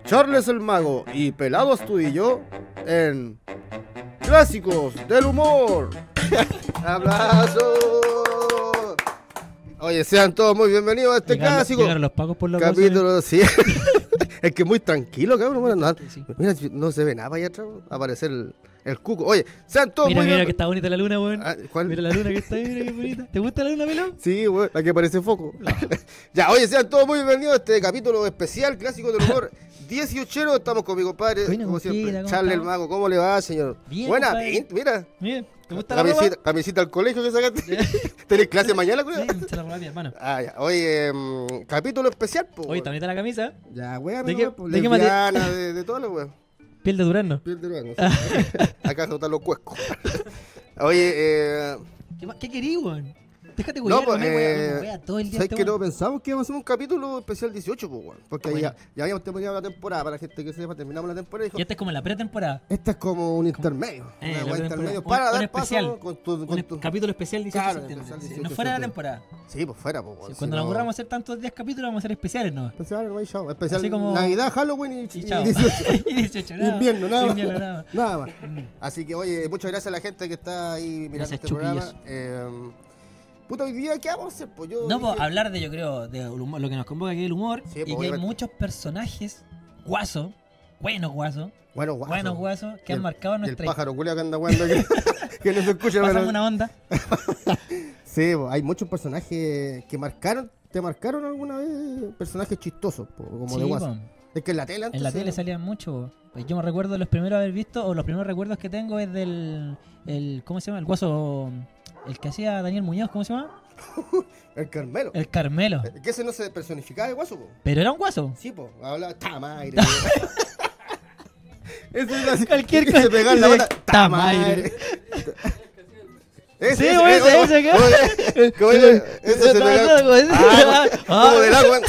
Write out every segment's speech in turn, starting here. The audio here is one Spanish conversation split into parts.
Charles el Mago y Pelados tú y yo en Clásicos del Humor. ¡Aplausos! Oye, sean todos muy bienvenidos a este clásico. Llegaron los pagos por la capítulo 100. Es que muy tranquilo, cabrón. Bueno, mira, no se ve nada para allá atrás. Aparece el cuco. Oye, sean todos mira, muy mira que está bonita la luna, weón. ¿Cuál? Mira la luna que está ahí, mira qué bonita. ¿Te gusta la luna, pelón? Sí, weón, la que parece foco. No. Ya, oye, sean todos muy bienvenidos a este capítulo especial, Clásico del Humor 18. Estamos con mi compadre, Buena, como siempre, ¿cómo Charles el estamos? Mago. ¿Cómo le va, señor? Bien, Buena compadre. pinta, mira. Bien. ¿Te gusta la ropa? Camisita al colegio que sacaste. ¿Tenés clase mañana, güey? Sí, se la roba mi hermano. Ah, ya. Oye, capítulo especial, po. Oye, está bonita la camisa. Ya, weón, ¿De qué- no, de qué material? de todo lo weón. Piel de durazno. Piel de durazno, sí. Acá están los cuescos. Oye, ¿Qué querí, weón? Déjate no, cuidar, pues, me voy a todo el día. ¿sabes este que no weón. pensamos que íbamos a hacer un capítulo especial 18, pues, weón? Porque Bueno. ya habíamos terminado la temporada, para la gente que sepa, terminamos la temporada y dijo, Y esta es como la pretemporada. este es como un intermedio. La Una weá pretemporada. intermedio Un- para un dar especial. paso con tu... Capítulo especial 18 Claro, de septiembre. especial Sí, 18 no fuera de la de temporada. Sí, pues fuera, pues, Sí, weón. cuando Si nos no- aburramos a hacer tantos 10 capítulos, vamos a hacer especiales, ¿no? Especial, no hay show. Especial Así como- Navidad, Halloween y Y chao. 18. Y 18, nada. Invierno, nada más. Invierno, nada más. Nada más. Así que, oye, muchas gracias a la gente que está ahí mirando Gracias, este programa. chiquillos. Puta, hoy día, ¿qué vamos a hacer? Pues yo. No, pues dije- hablar de, yo creo, de lo que nos convoca aquí el humor. Sí, y pues, que hay obviamente. muchos personajes guasos, buenos guasos, Bueno, guaso. buenos guasos, que Y han el- marcado y el nuestra pájaro culia que anda jugando aquí. Que no se escucha, Pasamos pero. una onda. Sí, pues, hay muchos personajes que marcaron. ¿Te marcaron alguna vez personajes chistosos? Como Sí, de guaso. po. Es que en la tele antes. En la tele salían mucho. Pues yo me recuerdo los primeros haber visto, o los primeros recuerdos que tengo es del. ¿Cómo se llama? El guaso. El que hacía Daniel Muñoz, ¿cómo se llama? El Carmelo. El Carmelo. Que ese no se personificaba de guaso, po. Pero era un guaso. Sí, pues. Habla Tamaire. Ese es así. Cualquier que cosa. se pegaba en la Dice, bota. Tamaire. Ese, Sí, güey, ese acá. ¿Cómo es? Ese se pegaba. Como del agua.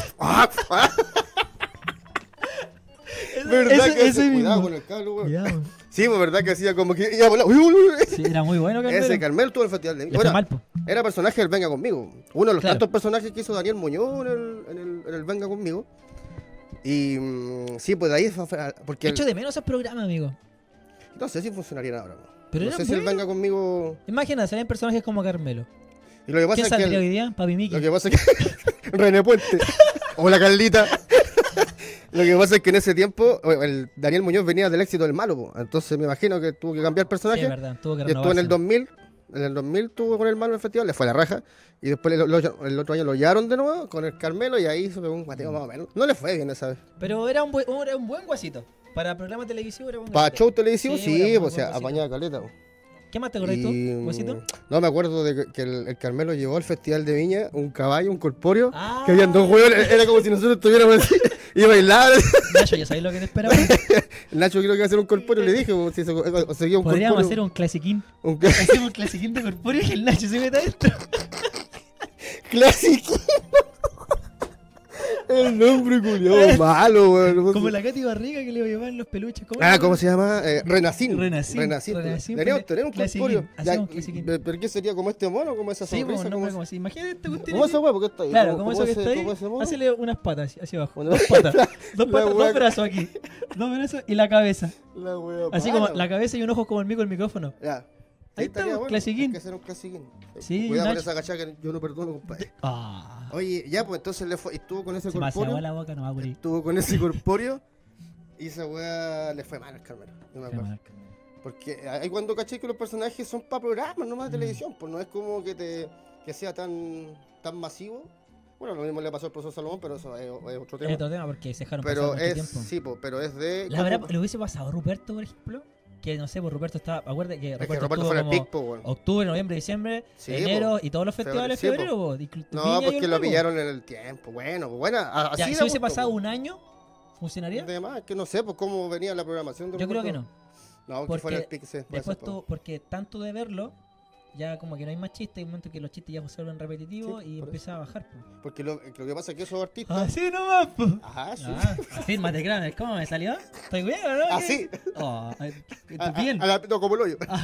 ¿Verdad que ese cuidado mismo. con el cable, güey? Ya, güey. Sí, pues verdad que hacía como que iba a volar. Uy, uy, uy. Sí, era muy bueno Carmelo. Ese Carmel tuvo el festival de Le fue mal, po. era personaje del Venga Conmigo. Uno de los Claro. tantos personajes que hizo Daniel Muñoz en el Venga Conmigo. Y sí, pues de ahí fue. Porque Echo de menos esos programas, amigo. no sé si funcionarían ahora. Pero no era sé si el bueno. Venga Conmigo. Imagina, salían personajes como Carmelo. Y lo que pasa ¿Quién es que. saldría hoy día? Papi Miki. Lo que pasa es que. René Puente. O la Carlita. Lo que pasa es que en ese tiempo el Daniel Muñoz venía del éxito del malo, po. Entonces me imagino que tuvo que cambiar Sí, personaje. es verdad, tuvo que Y estuvo en el renovarse. 2000. En el 2000 estuvo con el malo en el festival, le fue la raja. Y después el otro año lo llevaron de nuevo con el Carmelo y ahí se pegó un mateo más o menos. No le fue bien esa vez. Pero era un buen guasito. Para programa televisivo era un buen Para guasito. show televisivo, Sí, sí, era muy pues o sea, buen guasito. apañaba caleta. Po. ¿Qué más te acordás tú, guasito? No, me acuerdo de que el Carmelo llevó al Festival de Viña un caballo, un corpóreo, Ah. que habían dos huevos, era como si nosotros estuviéramos así, y bailaban. Nacho, ¿ya sabéis lo que te esperaba? Nacho creo que iba a hacer un corpóreo, le dije, o si o seguía un Podríamos corpóreo. hacer un clasiquín. Un Hacemos un clasiquín de corpóreo y el Nacho se mete adentro. clásico. El nombre culiado malo, weón. Como la Katy Barriga que le llevaban los peluches. ¿Cómo se llama? Renacín. Renacín. Deberíamos tener un Clasiquín. corpóreo. Ya, Hacemos clasiquín. ¿pero qué sería como este mono? ¿Como esa Sí, sonrisa? pues, no ¿Cómo fue como así. Imagínate este cuestión. ¿Cómo esa weá? ¿Por qué está ahí? Claro, como eso que ese- está ahí. como ese mono? Hacele unas patas hacia abajo. Una- Dos patas. Dos La patas, wea- dos brazos aquí. Dos brazos y la cabeza. La wea Así mala, como la cabeza y un ojo como el mico el micrófono. Ya. Ahí estaría está, bueno. clasiquín. Hay que hacer un clasiquín. Sí, Cuidado con Nacho. esa cachada que yo no perdono, compadre. Ah. Oye, ya, pues entonces le fue, estuvo con ese Se me hace agua corpóreo. la boca, no va a morir. Estuvo con ese corpóreo. Y esa weá le fue mal al Carmelo. No me Qué acuerdo. mal. Porque hay cuando caché que los personajes son para programas, no más de televisión. Pues no es como que sea tan masivo. Bueno, lo mismo le pasó al profesor Salomón, pero eso es otro Es tema. otro tema porque se dejaron Pero pasar mucho es, tiempo. sí, pues, pero es de. La verdad, le hubiese pasado a Ruperto, por ejemplo. Que no sé, pues Ruperto estaba. Acuérdate que Es que Ruperto Roberto estuvo fue el como pic, pues, weón. octubre, noviembre, diciembre, Sí, enero po. y todos los festivales de Febrero, sí, febrero. Po. No, Viña y porque lo Olmedo. pillaron en el tiempo. Bueno, así Ya, de si hubiese gusto, pasado pues. un año, ¿funcionaría? Además, que no sé, pues cómo venía la programación de Yo creo Roberto. que no. No, que Porque fuera el pic, sí, puede Después ser, pues. tú, porque tanto de verlo, ya como que no hay más chistes, hay un momento que los chistes ya se vuelven repetitivos Sí, y por empieza a bajar. Po. Porque lo que pasa es que esos artistas. Así nomás, po. Ajá, sí. Ah, afírmate, Kramer. ¿Cómo me salió? ¿Estoy bien o no? Así. Oh, A- ¿estás bien? no, como el hoyo.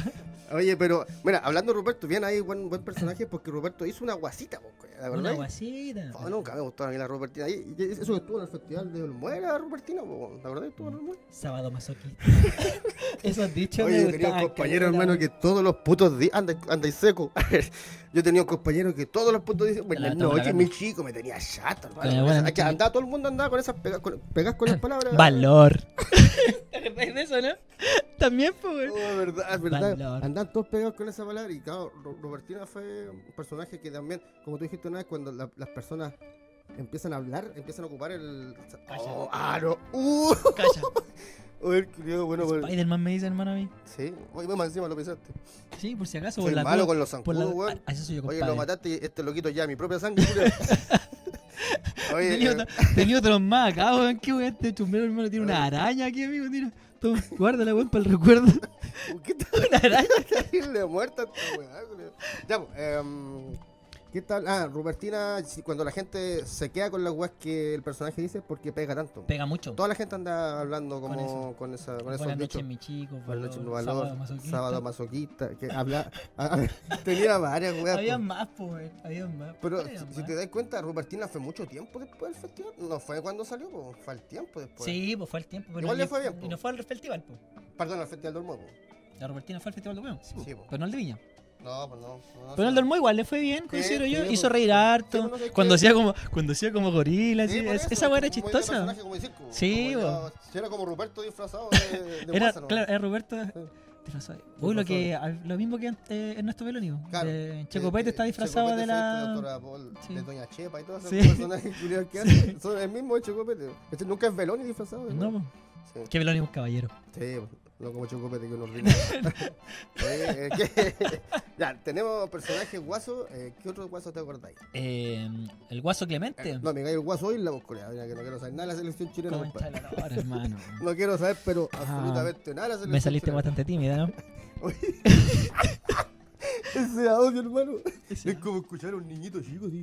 Oye, pero, mira, hablando de Ruperto, bien ahí, buen personaje, porque Ruperto hizo una guasita, la verdad. Una guasita. Oh, nunca me gustó a mí la Rupertina. Y eso que estuvo en el festival de Olmué, la Rupertina, ¿la verdad estuvo en Olmué? Sábado masoquista. Eso has dicho. Oye, yo tenía un compañero, hermano, que todos los putos días anda seco. Yo tenía un compañero que todos los putos días, bueno, noche, mi chico, me tenía chato, hermano. Todo el mundo andaba con esas pegas con las palabras. Valor. ¿Te acordás de eso, no? También, pues. Oh, verdad. Valor. Andaban todos pegados con esa palabra. Y claro, Robertina fue un personaje que también, como tú dijiste una vez, cuando las personas empiezan a hablar, empiezan a ocupar el. Oh, no. Calla. Oye, bueno, Spider-Man me dice, hermano, a mí. Sí, oye, más encima lo pensaste. Sí, por si acaso. Soy malo con los zancudos, weón. Eso soy yo, oye, compadre. lo mataste, este loquito ya, mi propia sangre. Oye, tenía otros más acá, weón. ¿Qué weón? Este chumero, hermano, tiene una araña aquí, amigo. Tira. Toma, guárdala, weón, para el recuerdo. ¿Qué tal? Una araña. Le muerta esta weá, weón. Ya, pues, ¿qué tal? Rupertina, cuando la gente se queda con las weas que el personaje dice, porque pega tanto. Pega mucho. Toda la gente anda hablando como con esos Buenas dichos. noches, mi chico. Buenas noches, Sábado masoquista. Sábado masoquista. Que habla, tenía varias weas. Había más, pues. Había más. Pero si te das cuenta, Rupertina fue mucho tiempo después del festival. No fue cuando salió, pues, fue el tiempo después. Sí, pues fue el tiempo. Pero igual le fue bien, y no fue al festival, pues. Perdón, al festival del Olmué. La Robertina fue al festival de Olmué. Sí, pues. Pero no al de Viña. No, pues no. Pero el del Olmué igual le fue bien, considero yo. Sí, Hizo reír harto. sí, no sé cuando qué. hacía como gorila, Sí, así. por eso, Esa weá era muy de chistosa. personaje como de circo, Sí, como bo. ya, era como Ruperto disfrazado de Era, Guasa, ¿no? claro, era Roberto disfrazado. Uy, lo mismo que Ernesto Beloni. Claro. Checo Pete está disfrazado de la. Doctora Paul, Sí. de Doña Chepa y todos esos Sí. personajes curiosos que hacen. Son el mismo de Checo Pete. Este nunca es Beloni disfrazado. No, po. Sí. Que Beloni es un caballero. Sí, no como Checo Pete que uno ordinario. Oye, ya, tenemos personajes guasos. ¿Qué otros guasos te acordáis? El Guaso Clemente. No, me cae el guaso hoy en la Corea, que no quiero saber nada de la selección chilena. Concha compadre. la lora, hermano. No quiero saber, pero absolutamente nada de la selección Me saliste chilena. bastante tímida, ¿no? Ese audio, hermano. Ese Es como escuchar a un niñito chico así.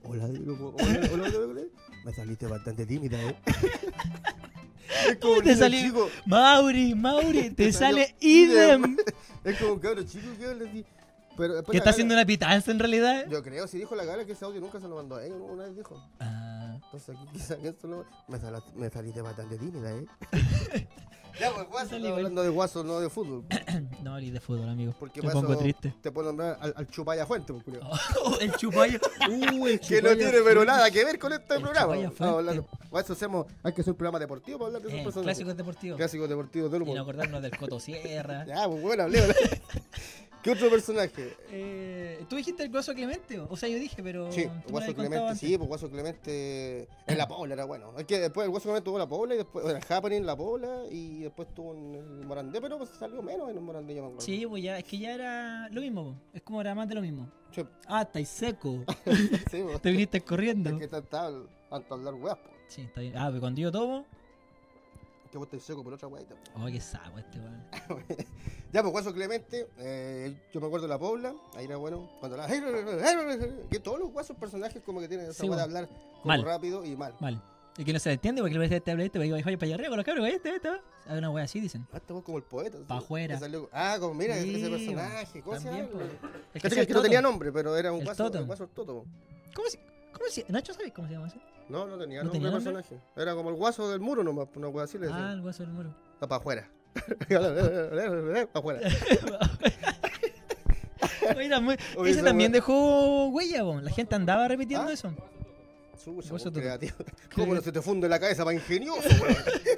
Hola. Me saliste bastante tímida, Es como un Te niño salió- chico. Mauri, te Te sale salió idem. Es como un cabro chico que habla así. Pero después Que la está Gala- haciendo una pitanza en realidad. Yo creo, si dijo la gala que ese audio nunca se lo mandó a ella, una vez dijo. Ah, Entonces aquí quizás esto no. Me saliste bastante tímida, Ya, pues guaso, Salí estamos igual. hablando de guaso, no de fútbol. no hablé de fútbol, amigo. Porque Me para pongo eso triste. te puedo nombrar al Chupaya Fuente, pues, culiao. El chupayo. El Que no tiene pero nada que ver con este El programa. Chupaya Estamos Fuente. hablando. Para eso hay que hacer un programa deportivo para hablar de esos personajes. Clásicos deportivos. Clásicos deportivos del Y no humor. acordarnos del Coto Sierra. Ya, pues bueno, hablé. ¿Qué otro personaje? ¿Tú dijiste el Guaso Clemente? O sea, yo dije, pero. Sí, tú me lo Guaso habías Clemente, contado antes. sí, pues Guaso Clemente en la Pobla era bueno. Es que después el Guaso Clemente tuvo la Pobla y después el Happening la Pobla y después tuvo en el Morandé, pero pues salió menos en el Morandé, yo me acuerdo. Sí, pues ya, es que ya era lo mismo, po. Es como era más de lo mismo. Sí, Ah, estáis seco. sí, pues. Te viniste corriendo. Es que tanto hablar weas, pues. Sí, está bien. Ah, pero cuando yo tomo. Que vos estáis seco por otra weá. Oh, qué sapo este weón. Ya, pues Guaso Clemente, yo me acuerdo de la Pobla, ahí era bueno. Cuando la. Que todos los guasos personajes como que tienen esa Sí, weá de bueno. hablar como Mal. rápido y mal. Mal. Y que no se le entiende porque le parece este habla este, va para allá arriba con los cabros, hay una wea así, dicen. Ah, este weón como el poeta. Pa' ¿sí? afuera. Que salió- como mira, Sí, ese personaje. ¿Cómo se llama? también, po. Es Que, sí, el que no tenía Toto. nombre, pero era un El guaso, Toto. el guaso el Toto. ¿Cómo se Nacho, ¿sabes cómo se llama eso? No, no tenía ¿No nombre tenía de nombre? personaje. Era como el guaso del muro nomás, una weá así le Ah, decían. el Guaso del muro. Para afuera. Para afuera. Oye, Oye, ese esa también wea- dejó huella, po. La gente andaba repitiendo ¿Ah? eso. Chucha, Guaso weón, Toto. creativo. ¿Cómo no se te funde la cabeza para ingenioso, weón?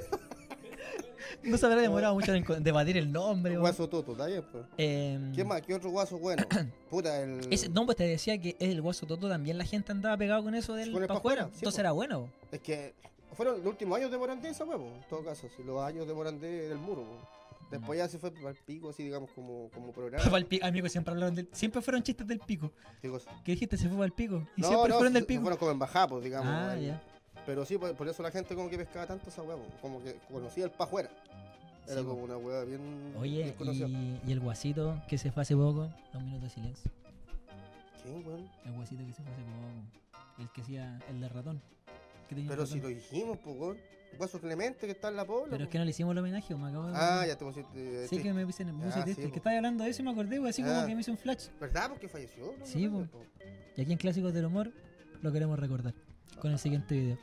No se habrá demorado mucho en debatir el nombre, po. Guaso Toto, ¿está bien? Pues? ¿Qué más? ¿Qué otro guaso bueno? Puta, el. No, pues te decía que es el Guaso Toto, también la gente andaba pegado con eso del Con el pa' pa' afuera. afuera, sí, Entonces po. era bueno. Es que fueron los últimos años de Morandé esa huevo, en todo caso, si los años de Morandé del muro. Po. Después ya se fue al pico, así digamos, como programa. Para el pico, amigo, siempre hablaron siempre fueron chistes del pico. Qué cosa. ¿Qué dijiste? Se fue para el pico. Y No, siempre no, fueron del se pico. fueron como en bajada, pues, digamos. Ah, ahí. ya. Pero sí, por eso la gente como que pescaba tanto esa huevo, como que conocía el pa' afuera. Era Sí, como una hueá bien, Oye, bien conocida. y el guasito que se fue hace poco, 2 minutos de silencio. ¿Quién, weón? El guasito que se fue hace poco. El que hacía el de ratón. Que tenía Pero un si lo ratón. dijimos, pues, weón. Guaso Clemente, que está en la Pobla. Pero es que no le hicimos el homenaje, me acabo de... Ya te pusiste. Sí, que me puse triste. sí, Es po. que estaba hablando de eso y me acordé, así como que me hizo un flash. ¿Verdad? Porque falleció. ¿No? Sí, po. Y aquí en Clásicos del Humor lo queremos recordar con el siguiente video.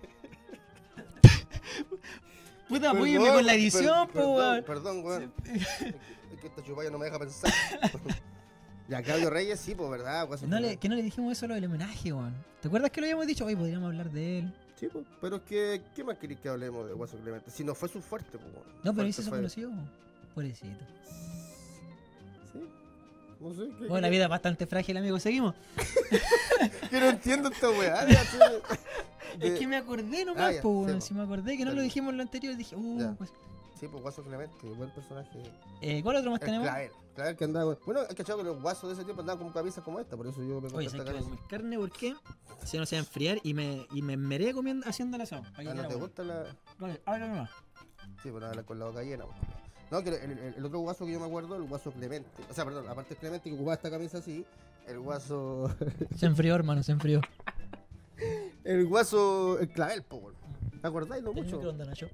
Puta, apóyeme con la edición, po, weón. Perdón, weón. Es que esta chupalla no me deja pensar. Ya, Claudio Reyes, sí, pues, ¿verdad? Que no le dijimos eso lo del homenaje, weón. ¿Te acuerdas que lo habíamos dicho? Oye, podríamos hablar de él. Sí, pues, pero es que, ¿qué más querés que hablemos de Guaso Clemente? Si no fue su fuerte, pues, weón. No, pero ahí se conoció, pobrecito. Sí, no sé. Oh, la vida es bastante frágil, amigo. Seguimos. Que no entiendo esta weá. Es que me acordé nomás, pues, weón. Sí, Si me acordé que no lo dijimos en lo anterior, dije, pues. Sí, pues Guaso Clemente, buen personaje. ¿Cuál otro más tenemos? Clavel que andaba con... Bueno, hay cachado que los guasos de ese tiempo andaban con camisas como esta, por eso yo me compré esta camisa. Oye, carne, ¿por qué? Si no se va a enfriar y me meré comiendo, haciendo el asado. ¿No te gusta la...? Vale, habla nomás. Sí, pero con la boca llena. No, que el otro guaso que yo me acuerdo, el Guaso Clemente. O sea, perdón, aparte de Clemente que ocupaba esta camisa así, el guaso... Se enfrió, hermano, se enfrió. El guaso... El Clavel, po, ¿te acordáis? No mucho. ¿Qué Nacho?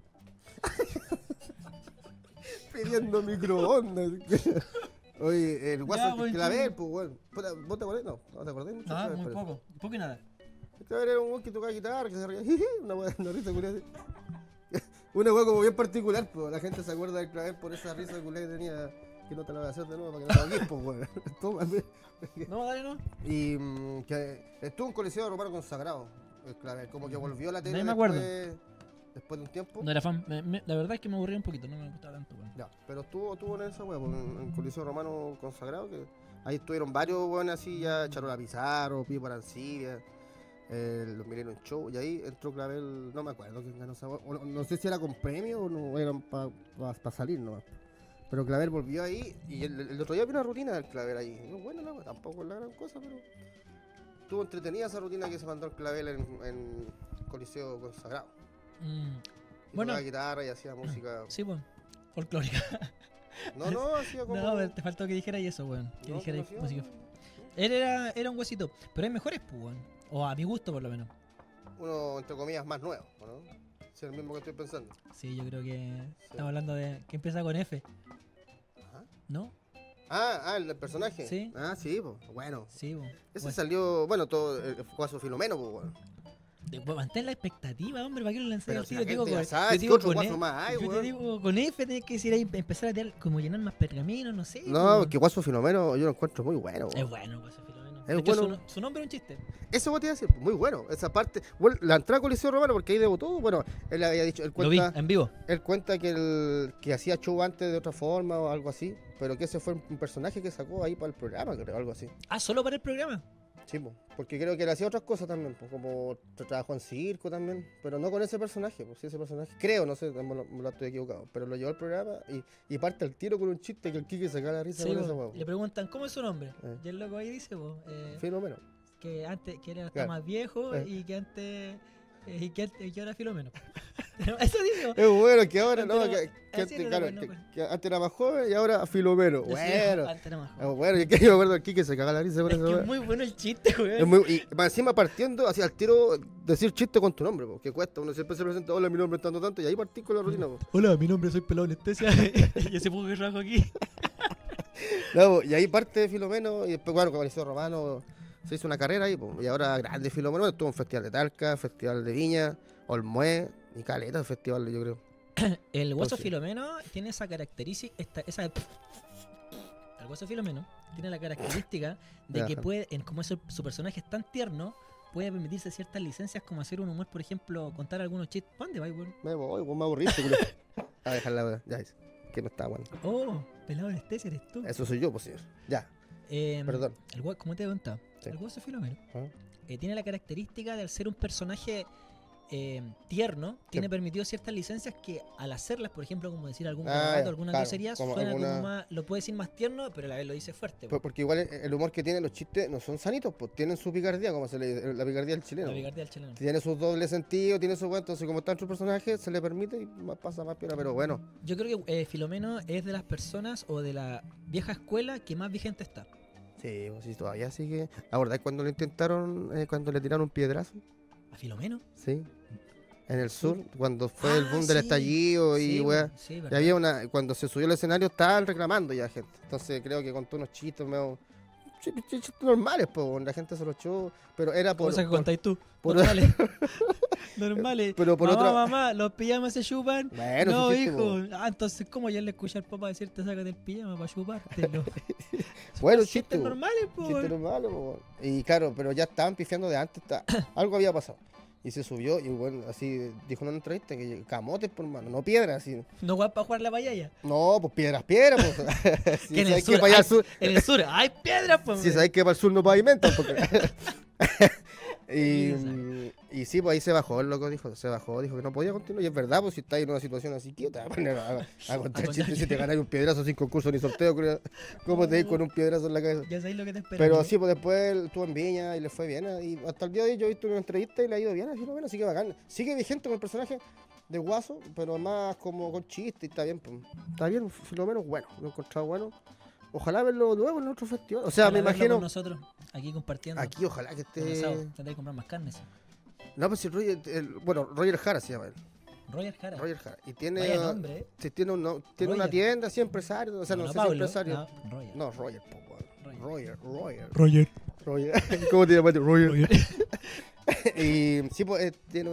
Pidiendo microondas. Oye, el guaso Clavel, pues, weón. ¿Vos te acordás? No te acordás mucho. Ah, muy poco. Poco y nada. Clavel era un weón que tocaba guitarra, que se reía. Una risa culiada. Una weón como bien particular, pues. La gente se acuerda del Clavel por esa risa culiada que tenía. Que no te la voy a hacer de nuevo para que no te hagas, pues, weón. No, dale, no. Y que estuvo en Coliseo Romano Consagrado, el Clavel. Como que volvió a la tele. No me acuerdo. Después de un tiempo. No era fan, la verdad es que me aburría un poquito, no me gustaba tanto, weón. Ya, pero estuvo en esa weá, en Coliseo Romano Consagrado, que ahí estuvieron varios weones así, ya Charola Pizarro, Pipo Arancibia, los Millennium Show, y ahí entró Clavel, no me acuerdo quién ganó esa weá, no sé si era con premio o no eran para salir nomás. Pero Clavel volvió ahí, y el otro día vi una rutina del Clavel ahí, no bueno, no, tampoco es la gran cosa, pero estuvo entretenida esa rutina que se mandó el Clavel en Coliseo Consagrado. Bueno, tocaba guitarra y hacía música. Sí, pues, folclórica. No, hacía como. No, te faltó que dijera eso, weón. Que dijera música. Él era un huesito, pero hay mejores, pues, weón. O a mi gusto, por lo menos. Uno, entre comillas, más nuevo, ¿no? Es el mismo que estoy pensando. Sí, yo creo que estamos hablando de. Que empieza con F. Ajá. ¿No? El personaje. Sí. Sí, pues, bueno. Sí, pues. Ese salió, todo el Guaso Filomeno, pues, bueno. Mantén la expectativa, hombre, ¿para qué lo lancé? Pero Si la yo te digo con F tenés que decir ahí, empezar a tirar, como llenar más pergaminos, no sé. No, porque Guaso Filomeno yo lo encuentro muy bueno. Es bueno Guaso Filomeno. Es bueno. Su nombre es un chiste. Eso vos te iba a decir, muy bueno. Esa parte, bueno, la entrada a Coliseo Romano, porque ahí debutó, bueno, él había dicho, él cuenta, lo vi en vivo. Él cuenta que hacía show antes de otra forma o algo así, pero que ese fue un personaje que sacó ahí para el programa, creo, algo así. Ah, ¿solo para el programa? Sí, porque creo que él hacía otras cosas también, como trabajó en circo también, pero no con ese personaje, pues ese personaje, creo, no sé, me lo estoy equivocado, pero lo llevó al programa y parte el tiro con un chiste que el Quique se caga la risa con ese huevo. Le preguntan, ¿cómo es su nombre? Y el loco ahí dice, Filomeno. Que antes, que era más viejo y que antes... y que ahora Filomeno. Eso digo. Es bueno que ahora que antes era más joven y ahora Filomeno. Bueno. Antes era más joven. Bueno, y que yo me acuerdo aquí que se caga la risa con eso. Es muy bueno el chiste, güey. Y encima partiendo hacia el tiro decir chiste con tu nombre, que cuesta. Uno siempre se presenta, hola, mi nombre es tanto, y ahí partí con la rutina. Hola, mi nombre soy Pelado Anestesia. Y ese poco que rajo aquí. No, y ahí parte Filomeno y después, bueno, con Coliseo Romano se hizo una carrera ahí, y ahora grande Filomeno, estuvo un festival de Talca, festival de Viña, Olmué y caleta de festivales, yo creo. El Guaso Filomeno tiene esa característica, el Guaso Filomeno tiene la característica de que puede, como su personaje es tan tierno, puede permitirse ciertas licencias como hacer un humor, por ejemplo, contar algunos chistes. ¿Dónde vas, güey? Me voy, me aburriste, a dejarla, ya es, que no está bueno. Oh, Pelado Anestesia eres tú. Eso soy yo, pues señor. Ya. Perdón. ¿Cómo te he contado? Sí. El Guaso Filomeno tiene la característica de al ser un personaje tierno, tiene permitido ciertas licencias que al hacerlas, por ejemplo, como decir algún garabato, alguna grosería, suena como más, lo puede decir más tierno, pero a la vez lo dice fuerte. Porque igual el humor que tienen los chistes no son sanitos, pues tienen su picardía, como se le dice, la picardía del chileno. La picardía del chileno. Tiene su doble sentido, tiene su cuento, entonces como está en su personaje, se le permite y pasa más piola, pero bueno. Yo creo que Filomeno es de las personas o de la vieja escuela que más vigente está. Sí, pues sí, todavía sigue. ¿La verdad es cuando lo intentaron, cuando le tiraron un piedrazo? ¿A Filomeno? Sí. En el sur, cuando fue el boom del estallido y weá. Sí, Y había cuando se subió al escenario estaban reclamando ya gente. Entonces creo que contó unos chistes medio chistes normales, pues, la gente se los echó, pero era por... Cosa que contáis tú. por- Normales. Normales. Pero por mamá, otra- mamá, los pijamas se chupan. Bueno, no, sí, hijo. chiste, Entonces, ¿cómo ya le escuché al papá decirte sácate el pijama para chupártelo? Bueno, Chistes chiste, po. normales, po. Chistes normales, po. Y claro, pero ya estaban pifiando de antes, algo había pasado. Y se subió y bueno, así dijo en una entrevista que camotes por mano, no piedras, así. No vas para jugar la payaya. No, pues piedras, pues. Si Que en el sabes que sur, para allá hay, al sur, en el sur hay piedras, pues. si sabes que para el sur no pavimentan, porque... Y sí, pues ahí se bajó, el loco dijo que no podía continuar. Y es verdad, pues si estás en una situación así, ¿qué te vas a poner a contar chistes si te ganas un piedrazo sin concurso ni sorteo? ¿Cómo te dis con un piedrazo en la cabeza? Ya sabéis lo que te espera. Pero sí, pues después él estuvo en Viña y le fue bien. Y hasta el día de hoy yo he visto una entrevista y le ha ido bien, así lo ven, así que bacán. Sigue vigente con el personaje de Guaso, pero más como con chiste y está bien, pues. Está bien, lo menos bueno, lo he encontrado bueno. Ojalá verlo luego en otro festival. O sea, Ojalá me verlo imagino. con nosotros, aquí compartiendo. Aquí, ojalá que Con asado. esté. Tendré que comprar más carnes. No, pues si Roger Jara se llama él. Roger Jara. Roger Jara. Y tiene. Vaya nombre, sí, tiene una Roger. tienda, así empresario. O sea, no sé si Pablo. empresario. No, Roger. No, Roger, po, weón. Roger. Roger. Roger. ¿Cómo te llamas? Roger. Y sí, pues tiene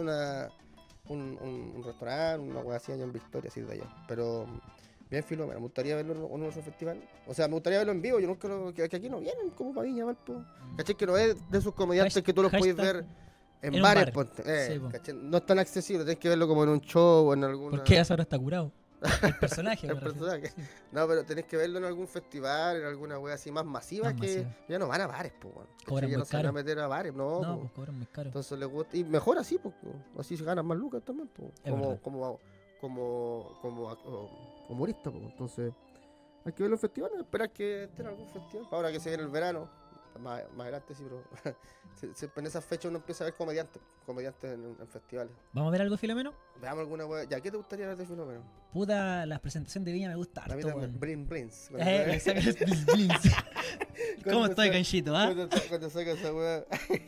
un restaurante, una hueá así allá en Victoria, así de allá. Pero bien Filomeno, me gustaría verlo en nuestro festival. O sea, me gustaría verlo en vivo, yo nunca que aquí no vienen como para Viña, Valpo. ¿Cachai? Que no es de esos comediantes que tú los puedes ver en un bares, bar. ponte. Sí, po. ¿Cachai? No es tan accesible, tienes que verlo como en un show o en alguna... ¿Por qué ahora está curado? El personaje. El me refiero. personaje. Sí. No, pero tenés que verlo en algún festival, en alguna wea así más masiva, Más que masiva. ya no van a bares, pues, weón. ¿Cachai? Cobran Ya muy no se van a caro. meter a bares, no, No, po. pues cobran muy caro. Entonces les gusta. Y mejor así, pues, así se ganan más lucas también, pues. Es verdad. Como humorista, pues. Entonces, hay que ver los festivales, esperar que estén en algún festival. Ahora que se viene el verano, más adelante sí, pero siempre en esas fechas uno empieza a ver comediantes en festivales. ¿Vamos a ver algo, Filomeno? Veamos alguna wea. Ya, ¿qué te gustaría ver de Filomeno? Puta, la presentación de Viña me gusta A mí harto, también, weón. Blin Blins. Le saca el blins, blins. ¿Cómo estoy, canchito, ah? Cuando saca esa wea.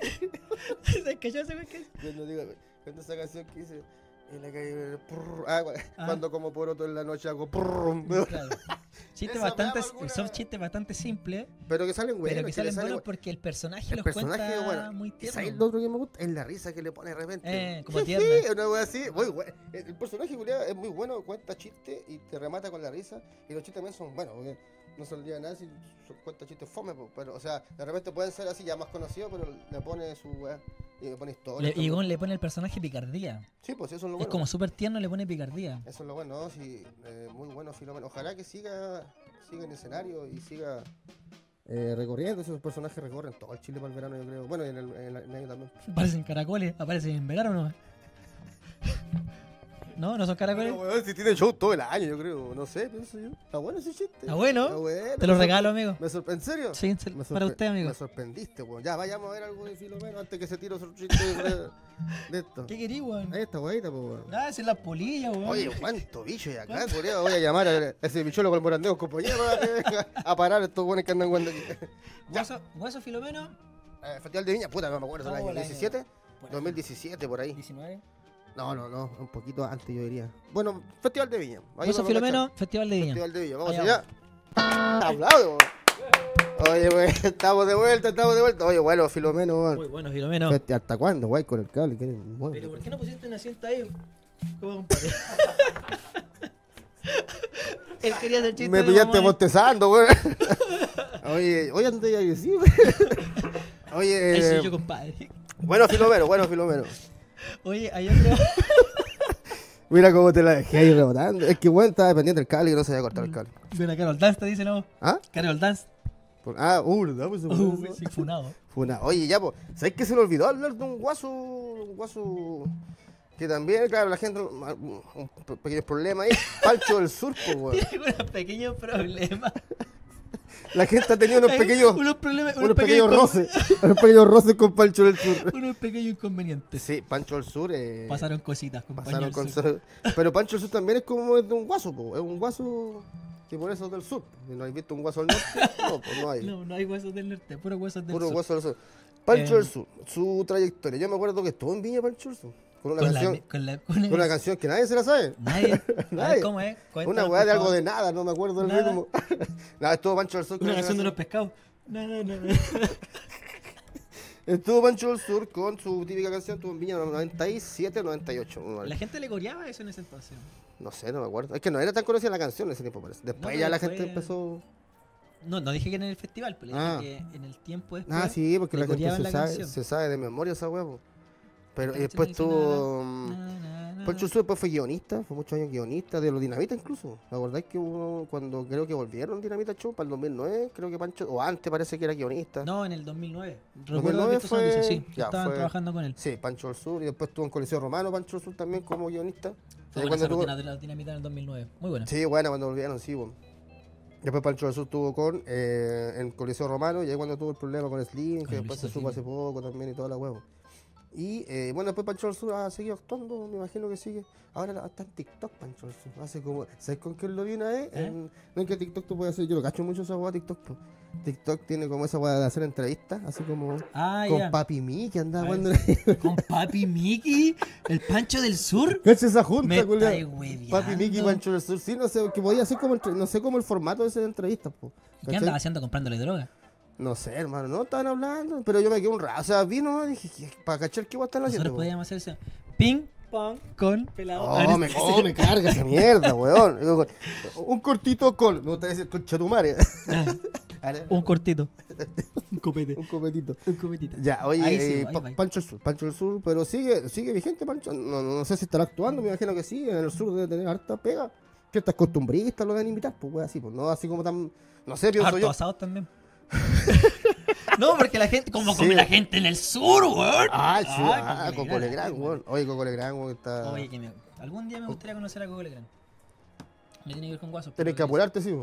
¿Se cayó ese weón que es? Cuando esa canción que dice en la calle cuando como poroto en la noche hago Claro. Chiste Esa bastante, weá, alguna- son chistes bastante simples, pero que salen buenos, pero que salen buenos buenos. porque el personaje El los personaje cuenta es bueno. muy ¿Y sabes lo tierno. otro que me gusta? Es la risa que le pone de repente. Como Sí, tierna. una wea así, muy bueno. El personaje culiao es muy bueno, cuenta chistes y te remata con la risa. Y los chistes también son buenos, porque no se olvida nada si cuenta chistes fome, pero o sea, de repente pueden ser así ya más conocidos, pero le pone su wea y le pone historia. Y Gon le pone el personaje picardía. Sí, pues eso es lo Es bueno. como súper tierno, le pone picardía. Eso es lo bueno, ¿no? Sí, muy bueno Filomeno. Ojalá que siga en escenario y siga recorriendo. Esos personajes recorren todo el Chile para el verano, yo creo. Bueno, y en el año también. Parecen caracoles, aparecen en verano no. No, no son caracoles. Pero, weón, si tiene show todo el año, yo creo. No sé, pienso yo. Está bueno ese chiste. Está bueno. Está bueno. Te lo regalo, amigo. ¿En serio? Sí, para usted, amigo. Me sorprendiste, weón. Ya, vayamos a ver algo de Filomeno antes que se tire otro chiste de esto. ¿Qué querí, weón? Ahí está, weón, weón. Ah, es la polilla, weón. Oye, cuánto bicho hay acá, coreano. Voy a llamar a ese bicholo con el morandeo compañero para que venga a parar estos buenos que andan jugando aquí. ¿Guaso Filomeno? Festival de Viña, puta, no me acuerdo, el No, año el año. 17, Por ahí. 2017, por ahí. 19. No, un poquito antes yo diría. Bueno, Festival de Viña. Ahí Guaso vamos a Filomeno, cachar. Festival de Viña. Festival de Viña, vamos Allá allá. Aplaudo. Oye, güey, estamos de vuelta. Oye, bueno, Filomeno, Muy güey. bueno, Filomeno. ¿Hasta cuándo, güey, con el cable? Pero ¿por qué no pusiste un asiento ahí? ¿Cómo, compadre? Él quería hacer chiste Me de pillaste mamá. bostezando, güey. Oye, ande ya que sí, güey. Oye, Ahí soy yo, compadre. bueno, Filomeno. Oye, hay otro. Mira cómo te la dejé ahí rebotando. Es que, güey, estaba dependiendo del cable y no se había cortado el cable. De la Carol Dance, te dice, ¿no? ¿Ah? Carol Dance. ¿Verdad? Pues Sí, funado. Oye, ya, pues, ¿sabes que se le olvidó hablar de un guaso que también, claro, la gente, un pequeño problema ahí, Pancho del Sur, pues, güey. Tiene unos pequeños problemas. La gente ha tenido unos pequeños roces con Pancho del Sur. Unos pequeños inconvenientes. Sí, Pancho del Sur, Pasaron cositas, compañeros. pero Pancho del Sur también es como de un guaso, pues, es un guaso que por eso es del sur. ¿No has visto un guaso del norte? No, pues no hay. No hay huesos del norte, puro huesos del Puro sur. guaso del sur. Pancho del Sur, su trayectoria. Yo me acuerdo que estuvo en Viña Pancho del Sur. Con una canción. Con una canción que nadie se la sabe. Nadie. Nadie. ¿Cómo es? Una weá de algo de nada, no me acuerdo del ritmo. Nada, estuvo Pancho del Sur. Una canción de los pescados. No. Estuvo Pancho del Sur con su típica canción, estuvo en Viña 97, 98. La gente le coreaba eso en ese entonces. No sé, no me acuerdo. Es que no era tan conocida la canción en ese tiempo, parece. Después No, ya la después- gente empezó. No dije que en el festival, pero Ah. dije que en el tiempo después. Ah, sí, porque le la gente coreaban la canción. se sabe de memoria esa huevo. Pero y Esta después canción dice tuvo. na. Pancho del Sur después fue guionista, fue muchos años guionista de los Dinamita incluso. ¿La acordáis que hubo cuando creo que volvieron Dinamita Show para el 2009? Creo que Pancho, o antes parece que era guionista. No, en el 2009. 2009 Recuerdo que fue- noticias, sí. ya, Estaban fue- trabajando con él. Sí, Pancho del Sur, y después estuvo en Coliseo Romano Pancho del Sur también como guionista. Fue Sí, buena esa tuvo- rutina de la dinamita en el 2009. Muy buena. Sí, bueno, cuando volvieron, sí, bueno. Después Pancho del Sur estuvo con en Coliseo Romano, y ahí cuando tuvo el problema con Slim, que Con después se Luisito supo Slim. hace poco también y toda la huevo. Y bueno, después Pancho del Sur ha seguido actuando, me imagino que sigue. Ahora está en TikTok Pancho del Sur. Hace como, ¿sabes con quién lo vi una vez? No es que TikTok tú puedes hacer, yo lo cacho mucho esa hueá TikTok. Po. TikTok tiene como esa hueá de hacer entrevistas, así como Ah, con ya. Papi Mi, que andaba A ver. cuando... Con Papi Mickey, el Pancho del Sur. ¿Qué es esa Me junta, culiao? estáis hueveando. Papi Mickey y Pancho del Sur, sí, no sé, que podía ser como, no sé cómo el formato de esas entrevistas, po. ¿Qué ¿Cachai? andaba haciendo comprándole droga? No sé, hermano, no estaban hablando, pero yo me quedé un rato, o sea, vino y dije, para cachar qué están haciendo. Nosotros po? podíamos hacer eso. Ping, pong, con pelado. Me carga esa mierda, weón. Digo, un cortito con, me gustaría decir con chatumare. Un cortito. Un copete. Un copetito. Un copetito. Ya, oye, Ahí sí, ahí va. Pancho del Sur, pero sigue vigente Pancho, no sé si estará actuando, me imagino que sí, en el sur debe tener harta pega. Fiestas costumbristas lo deben invitar, pues, así, pues, no así como tan, no sé, pienso Harto yo. asados también. No, porque la gente, como Sí. come la gente en el sur, weón. Coco Legrand, weón. Oye, Coco Legrand, weón, está... Oye, algún día me gustaría conocer a Coco Legrand. Me tiene que ver con Guaso. Tienes pero que apurarte, sí, weón.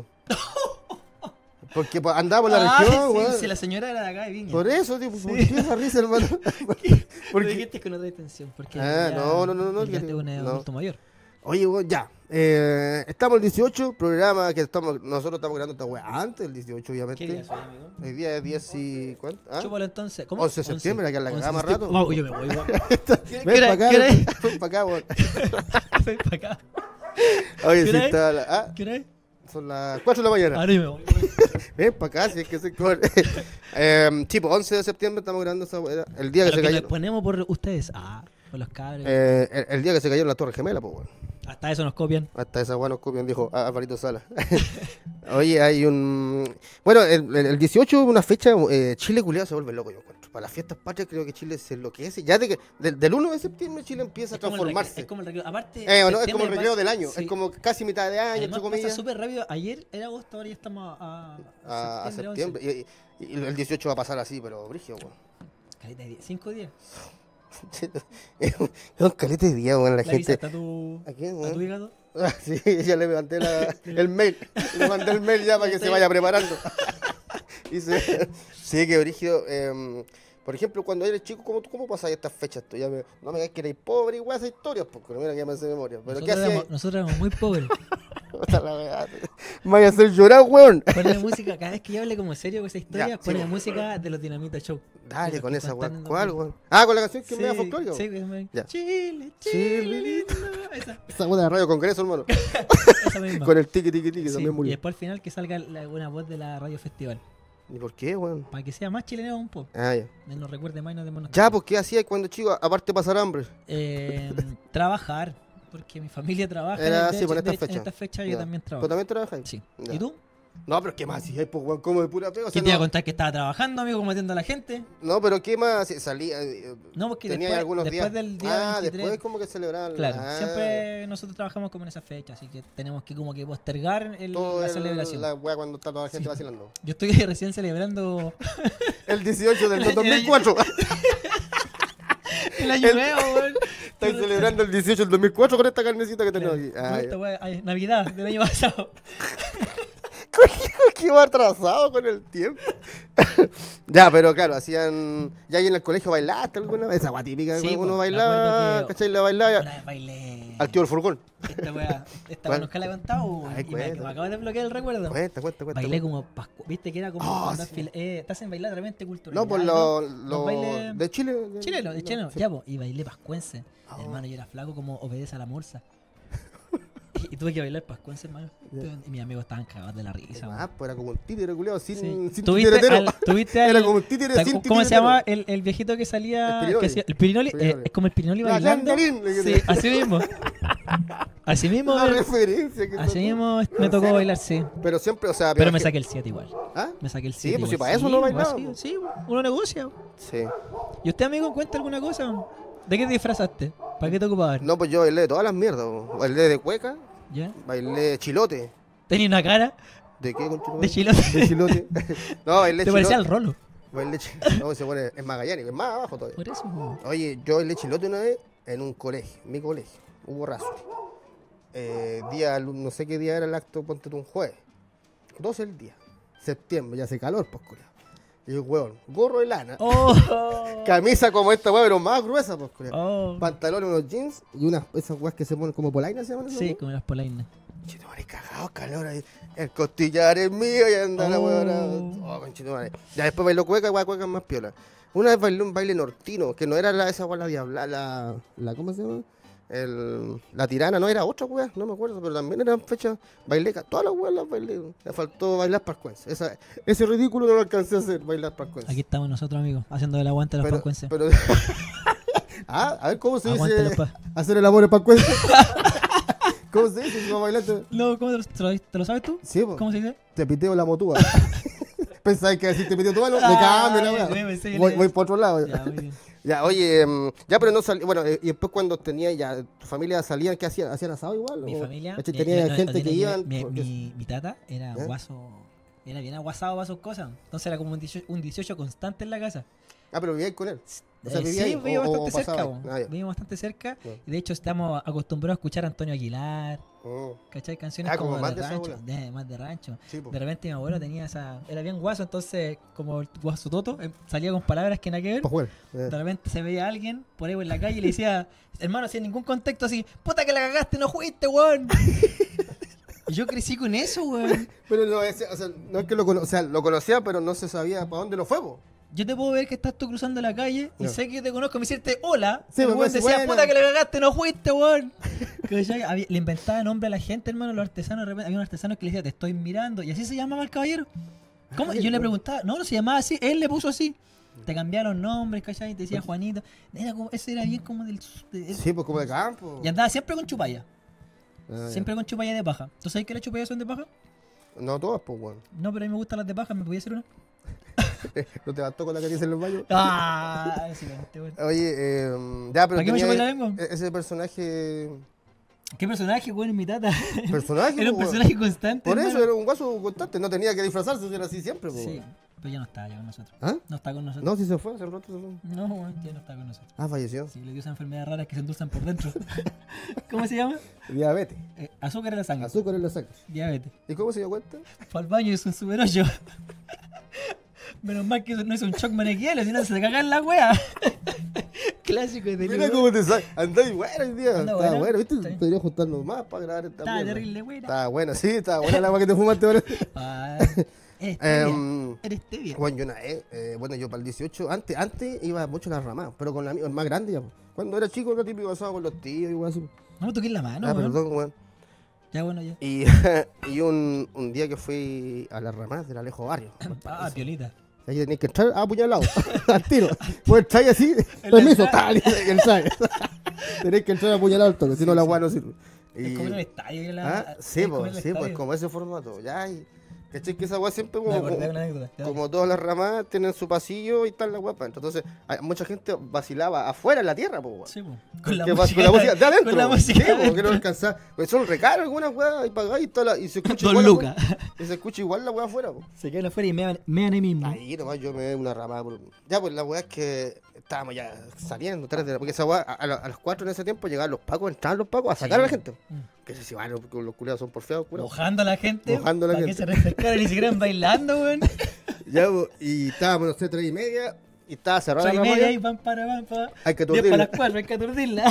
Porque pues, andaba por la Ay, región, sí, weón. si la señora era de acá de Viña. Por eso, tío, ¿por qué esa risa, hermano? Lo Porque... dijiste con otra intención. Porque Ah, ya- no, él ya que- es un no. adulto mayor. Oye, weón, ya. Estamos el 18, programa que nosotros estamos grabando esta weá antes del 18, obviamente. ¿Qué día soy, amigo? Hoy día es 10 y... ¿cuánto? ¿Ah? Chúpalo entonces. ¿Cómo? 11 de septiembre, que la 11 cagada más de rato. septiembre. Oh, yo me voy, weón. Ven para acá, ¿Qué hora es? ven para acá, weón. Ven para acá. Oye, ¿Qué si hora es? está... Ah, ¿Qué hora es? son las 4 de la mañana. Ahora yo me voy, weón. Ven para acá, si es que se corre. Sí, pues 11 de septiembre estamos grabando esa weá. El día que Lo se que cayó... nos ponemos por ustedes. Por los cabros. el día que se cayó en la Torre Gemela, pues, weón. Hasta eso nos copian. Hasta esa weá nos copian, dijo Alvarito Sala. Oye, hay un... Bueno, el 18 es una fecha, Chile culiado se vuelve loco, yo encuentro. Para las fiestas patrias creo que Chile se enloquece. Ya del 1 de septiembre Chile empieza a transformarse. Es como el recreo. Aparte, No, es como el septiembre recreo del pasa- año. sí. Es como casi mitad de año, Además, entre pasa comillas. súper rápido. Ayer era agosto, ahora ya estamos A septiembre. Y el 18 va a pasar así, pero brígido, weón. 5 días. Es un calete de día, weón, la ¿La visa gente. está tu, ¿A quién, a tu weón? hígado? Ah, sí, ya le levanté el mail. Le mandé el mail ya para que se vaya preparando. Sí, que brígido. Por ejemplo, cuando eres chico, ¿cómo pasas estas fechas? Tú ya no me digas que eres pobre y weá, esas historias, porque no me que ya me sé de memoria. Pero ¿qué hacías? Nosotros éramos muy pobres. Puta la weá, me vaya a hacer llorar, weón. Pone música, cada vez que yo hable como serio con esa historia, Ya, sí, pone po. música de los Dinamita Show. Dale Los con que esa weá. cuentan- ¿Cuál, weón? Ah, con la canción que Sí, me da folclórico. sí, que me- Ya. Chile, Chile Chile, lindo. Esa, Esa weá de Radio Congreso, hermano. esa misma. Con el tiki tiki tiki Sí, también y murió. después al final que salga una voz de la radio festival. ¿Y por qué, weón? Para que sea más chileno un poco. Ah, ya. No recuerde más y no demos Ya, pues, ¿qué hacías cuando chico? Aparte de pasar hambre. Trabajar, porque mi familia trabaja. Era de así, hecho, por esta de- fecha. En esta fecha Ya. yo también ¿Tú trabajo. también trabajas? Sí. Ya. ¿Y tú? No, pero ¿qué más? Si hay, pues, weón, como de pura pega. O sea, ¿Qué te iba a no, contar que estaba trabajando, amigo, como atiendo a la gente? no, pero ¿qué más? Si salía. No, porque tenía después, algunos después días. del día 23, después como que celebraban. claro, ah, siempre nosotros trabajamos como en esa fecha, así que tenemos que como que postergar todo la celebración. La weá cuando está toda la gente Sí. vacilando. Yo estoy recién celebrando El 18 del El año- 2004. el año nuevo, weón. Estoy celebrando el 18 del 2004 con esta carnecita que tenemos aquí. Ah, Esta weá, Navidad del año pasado. que iba atrasado con el tiempo. Ya, pero claro, hacían. Ya ahí en el colegio bailaste alguna vez. Esa guay típica, Sí, uno po, bailaba, me ¿cachai? La bailaba. Una vez bailé. Al tío del furgón. Esta weá ¿Cuál? nunca la he contado, Ay, y me acabo de desbloquear el recuerdo. Cuenta. Bailé como viste que era como Oh, cuando sí. te hacen bailar realmente cultural. No, por los bailes de Chile. chileno, de chileno, Sí. ya po, y bailé pascuense. Oh. Hermano, yo era flaco como obedece a la morsa. Y tuve que bailar pascuense, hermano. Y mis amigos estaban cagados de la risa. Ah, pues era como un títere culiado sin, Sí. sin ¿Tuviste titeretero. tuviste Era al- como un títere ¿Sabes sin ¿Cómo se titeretero. llama el viejito que salía? El Pirinoli. Que hacía- el Pirinoli. Pirinoli. Es como el Pirinoli La bailando. Clandarín, le Sí, quería. así mismo. Así mismo. Una referencia que Así tocó. mismo me tocó bailar, sí. Pero siempre, o sea, Pero me imagino- saqué el 7 igual. ¿Ah? Me saqué el Sí, 7. pues si igual. para eso no pues, bailaba, sí, pues. sí, uno negocia. Sí. ¿Y usted, amigo, cuenta alguna cosa? ¿De qué te disfrazaste? ¿Para qué te ocupabas? No, pues yo bailé de todas las mierdas. Po. Bailé de cueca, ¿Ya? bailé chilote. Tenía una cara ¿De qué, conchito? de chilote. De chilote. No, bailé Te chilote. parecía al rolo. Bailé No, se pone, es Magallanes, es más abajo todavía. Por eso. po. Oye, yo bailé chilote una vez en un colegio, en mi colegio, Hugo Razo. No sé qué día era el acto, ponte tú un jueves. 12 el día. Septiembre, ya hace calor, pues, culiao. Y el hueón, gorro de lana, Oh. camisa como esta, weón, pero más gruesa, pues, culiao. Oh. Pantalones, unos jeans y esas weas que se ponen como polainas, ¿se llaman esas Sí, weas? como las polainas. Conchetumare, cagado, calor ahí. El costillar es mío y anda la Oh. weona. Oh, conchetumare. Ya después bailó cueca, cueca más piola. Una vez bailé un baile nortino, que no era esa wea la diabla, ¿cómo se llama? La tirana, no era otra wea, no me acuerdo, pero también eran fechas. Bailé, todas las weas las bailé. Me faltó bailar pascuense. Ese ridículo no lo alcancé a hacer, bailar pascuense. Aquí estamos nosotros, amigos, haciendo el aguante a los pascuenses. pero a ver, ¿cómo se Aguante dice los hacer el amor en pascuense? ¿Cómo se dice si no bailaste? No, ¿cómo te lo sabes tú? Sí, po. ¿Cómo se dice? Te piteo la motúa. Pensáis que decir te piteo tu mano, me Ah, cambio la me weá. pensé que Voy por otro lado. Ya, muy bien. Ya, oye, ya, pero no salí. Bueno, y después cuando tenía ya, tu familia salían, ¿qué hacían? ¿Hacían asado igual? Mi ¿O? familia. ¿Cachai? Tenía gente que iban. Mi tata era ¿Eh? guaso. Era bien aguasado para sus cosas. Entonces era como un 18 constante en la casa. Ah, pero vivíais con él. O sea, Sí, ahí, vivo bastante cerca. pasabais. po. Ah, ya. Vivimos bastante cerca. Ya. Y de hecho estamos acostumbrados a escuchar a Antonio Aguilar. Mm, ¿Cachai? Canciones Ah, como como más de de esa rancho. bola. Más de rancho. sí, po. De repente mi abuelo tenía esa. Era bien guaso, entonces, como el guaso toto, salía con palabras que nada que ver. Pa' jugar. De repente se veía a alguien por ahí en la calle y le decía, hermano, sin ningún contexto, así, puta que la cagaste, no fuiste, weón. Y yo crecí con eso, weón. Pero no, o sea, no es que o sea, lo conocía, pero no se sabía para dónde lo fue, po. Yo te puedo ver que estás tú cruzando la calle y Ya. sé que te conozco, me hiciste hola. Sí, y el me weón parece decía, buena. puta que le cagaste, no fuiste, weón. ¿Cachai? Le inventaba nombre a la gente, hermano, los artesanos. De repente, había un artesano que le decía, te estoy mirando. Y así se llamaba el caballero. ¿Cómo? Y yo le preguntaba, no se llamaba así, él le puso así. Te cambiaron nombres, ¿cachai? Te decía Juanito. Ese era bien como del. Sí, pues como de campo. Y andaba siempre con chupalla. Ah, ya. Siempre con chupalla de paja. ¿Tú sabes que las chupallas son de paja? No todas, pues, weón. No, pero a mí me gustan las de paja, ¿me podía hacer una? No te bastó con la que tienes en los baños. Ah, excelente, weón. Oye, ya, pero ¿Para qué me tenía chupé la lengua? ese personaje. ¿Qué personaje, weón, en mi tata? ¿Personaje? Era un weón. personaje constante. Por eso hermano. era un guaso constante, no tenía que disfrazarse, era así siempre, pues. Sí, pero ya no está ya con nosotros. ¿Ah? No está con nosotros. No, sí se fue, hace un rato se fue. No, weón, ya no está con nosotros. Ah, falleció. Sí, le dio esa enfermedad rara que se endulzan por dentro. ¿Cómo se llama? Diabetes. Azúcar en la sangre. Azúcar en la sangre. Diabetes. ¿Y cómo se dio cuenta? Fue al baño y es un super 8. Menos mal que eso no es un shock manequiel, si no se te caga en la wea. Clásico de Mira tele. cómo te sale. Andáis bueno hoy día. Anda Estaba buena. bueno, ¿viste? Sí. Podría juntarnos más para grabar esta Estaba mierda. terrible buena. Estaba buena, sí, estaba buena la agua que te fumaste ahora. Ah, eres tibia. Eres tibia. Bueno, yo una vez, yo para el 18, antes iba mucho a las ramas, pero con amigos más grandes ya. Po. Cuando era chico, era típico pasaba con los tíos y igual así. No me toques la mano, Ah, weón. perdón, weón. Ya, bueno, ya. Y, y un día que fui a las ramas del Alejo Barrio. Ah, piolita. Ahí tenéis que entrar apuñalado, al tiro. Pues entráis así, En la permiso, entrada. tal, y entráis. Tenéis que entrar apuñalado al toque, si no la agua no sirve. Es como en el estadio. Sí, es como pues, en el sí, pues, estadio. como ese formato. Ya, ¿cachai? Que esa weá siempre Me acordé de una anécdota. Ya. como todas las ramas tienen su pasillo y tal la guapa. Entonces, mucha gente vacilaba afuera en la tierra, pues, weón. Sí, po. Con la ¿Qué música. pasa? Con la música de adentro. Con la po. música. Sí, porque no alcanzaba. Pues son recaros algunas weas y pagáis y, y se escucha Don igual. Luca. Y se escucha igual la wea afuera, po. Se quedan afuera y mean ahí mismo. Ahí nomás yo me doy una rama. Ya, pues la wea es que estábamos ya saliendo, porque esa weá, a las 4 en ese tiempo llegaban los pacos, entraban los pacos a sacar a la gente. Que se van, los culiados son porfiados, curados. Mojando a la gente. Mojando a la para gente. Que se refrescara, ni siquiera bailando, weón. Ya, y estábamos, no sé, 3:30, y estaba cerrada la 3:30 y pam. Hay que 10 para las 4, hay que aturdirla.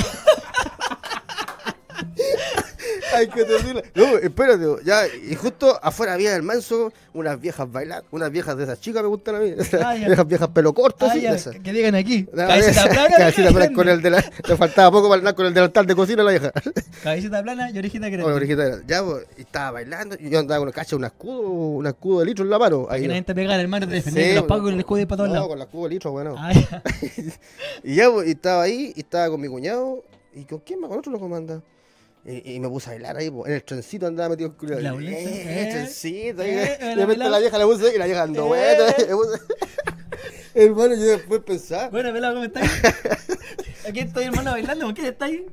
Hay que aturdirla. No, espérate, ya, y justo afuera había el manso unas viejas bailando, unas viejas de esas chicas me gustan a mí. Esas viejas pelo corto, así, que digan aquí. No, Cabecita plana. Cabecita plana con el de la. Le faltaba poco para con el delantal de cocina la vieja. Cabecita plana y orejita grande. Bueno, orejita grande. Ya, pues, y estaba bailando, y yo andaba con el cacha un escudo de litro en la mano. Ahí, que nadie te pegara, hermano, te defendía los pagos y el escudo para todos lados. No, con el escudo de litro, bueno. Ya. Y ya, pues, y estaba ahí, y estaba con mi cuñado, y con quién más, con otro lo comanda. Y me puse a bailar ahí, en el trencito andaba metido en culo. El trencito, ahí. De repente la vieja la puse y la vieja andó vuelta. Hermano, yo después pensaba. Bueno, pelado, ¿cómo estás? Aquí estoy, hermano, bailando, ¿con quién estás ahí?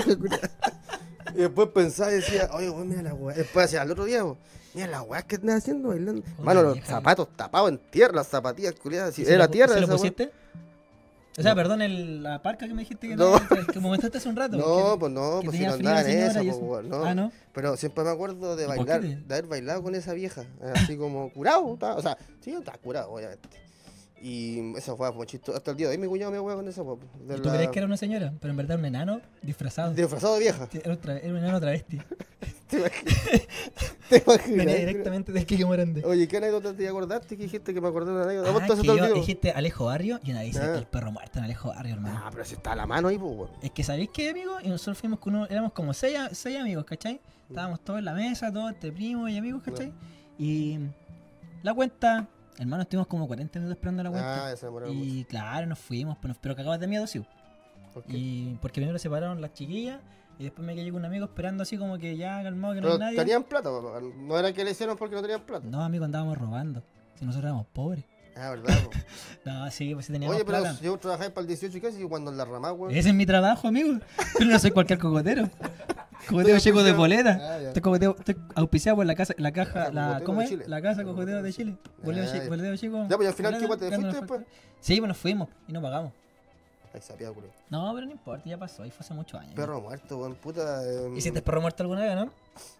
Y después pensaba y decía, oye, güey, mira la weá. Después decía, al otro día, mira la weá que estás haciendo bailando. Mano, los zapatos tapados en tierra, las zapatillas culiadas. Era tierra. ¿Se lo pusiste? O sea, perdón, la parca que me dijiste que que momentaste hace un rato. No, pues no, pues si no andaba en esa, pues, no. Ah, ¿no? Pero siempre me acuerdo de bailar, de haber bailado con esa vieja, así como curado, o sea, sí, estaba curado, obviamente. Y eso fue como chistoso. Hasta el día de hoy mi cuñado me hueá con eso. ¿Tú crees que era una señora? Pero en verdad un enano disfrazado. Disfrazado de vieja. Era un enano travesti. ¿Te imaginas? Venía directamente del Kike Morande. Oye, ¿qué anécdota te acordaste? ¿Qué dijiste que me acordé de una anécdota? Dijiste Alejo Barrio y una vez el perro muerto en Alejo Barrio, hermano. Ah, pero si está a la mano ahí, pues, bueno. Es que, ¿sabéis qué, amigo? Y nosotros fuimos con éramos como seis amigos, ¿cachai? Estábamos todos en la mesa, todos entre primos y amigos, ¿cachai? Y la cuenta... Hermano, estuvimos como 40 minutos esperando la cuenta. Ah, se demoró y mucho. claro, nos fuimos, pero cagados de miedo, sí. Y porque primero separaron las chiquillas y después me quedé con un amigo esperando así como que ya calmado que no hay nadie. ¿Tenían plata? No era que le hicieron porque no tenían plata. No, amigo, andábamos robando. Si nosotros éramos pobres. Ah, ¿verdad? No, sí, pues sí teníamos plata. Oye, plata. pero yo trabajé para el 18 y casi cuando en la rama, güey. Ese es mi trabajo, amigo. Pero no soy cualquier cocotero. Cocoteo chico de boleta. Estoy auspiciado por la casa, ¿cómo es? La casa cocoteo de Chile. Boleo chico. Ya, pues al final, ¿qué te fuiste después? Sí, pues nos fuimos y no pagamos. Ahí sabía, culo. No, pero no importa, ya pasó, ahí fue hace muchos años. Perro muerto, weón, puta. ¿Hiciste perro muerto alguna vez, no?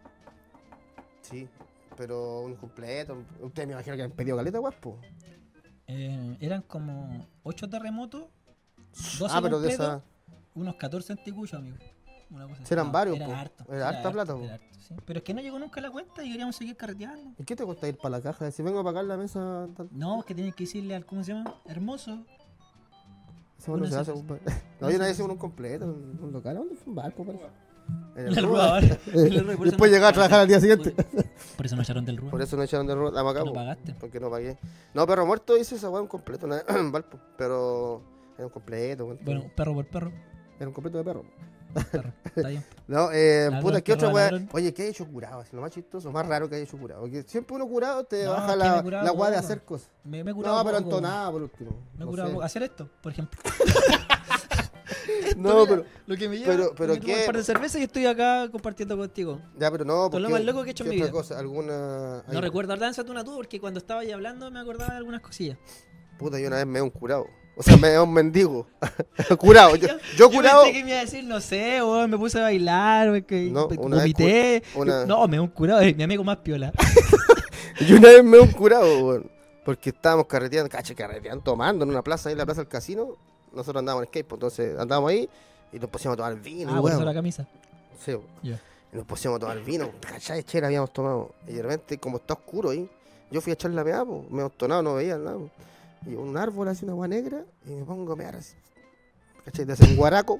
Sí, pero un completo. Ustedes me imagino que han pedido caleta, guapo. Eran como 8 terremotos, 12 pero de completos, esa... unos 14 anticuchos, amigo. Una cosa así. Eran varios, era po. harto. Era harta plata, po. Sí. Pero es que no llegó nunca la cuenta y queríamos seguir carreteando. ¿Y qué te cuesta ir para la caja? Si vengo a pagar la mesa... No, es que tienes que decirle al, ¿cómo se llama? Hermoso. Eso no se hace, compadre. No, yo una vez hice un completo, un local. ¿Dónde fue un barco, parece? En el Rúa, ¿vale? Después llegaba a trabajar al día siguiente. Por eso no echaron del Rúa. Por eso no echaron del Rúa. ¿No pagaste? Porque no pagué. No, perro muerto hice esa weá un completo en Valpo. Pero era un completo. Bueno, perro por perro. Era un completo de perro. Perro, está bien. No, puta, ¿qué otra weá? Oye, ¿qué ha hecho curado? Es lo más chistoso, más raro que haya hecho curado. Porque siempre uno curado te baja la weá de hacer cosas. Me he curado. No, pero entonada por último. Me he curado hacer esto, por ejemplo. No, pero lo que me lleva, pero ¿qué? Un par de cerveza y estoy acá compartiendo contigo. Ya, pero no, porque lo más loco que he hecho en mi vida. Cosa? ¿Alguna? No recuerdo, danza tú porque cuando estaba ahí hablando me acordaba de algunas cosillas. Puta, yo una vez me he un curado. O sea, me he un mendigo. Curado. Yo curado. Yo pensé que me iba a decir, no sé, me puse a bailar, que no, vomité. No, me he un curado, es mi amigo más piola. Yo una vez me he un curado, weón. Porque estábamos carreteando, tomando en una plaza, ahí en la plaza del casino. Nosotros andábamos en skate, entonces andábamos ahí y nos pusimos a tomar vino. Por eso la camisa. Sí, y nos pusimos a tomar vino, ¿cachai? Chela habíamos tomado. Y de repente, como está oscuro ahí, yo fui a echar la meada, me he tonado, no veía nada. Y un árbol así, una agua negra, y me pongo a mear así. ¿Cachai? De hacer un guaraco.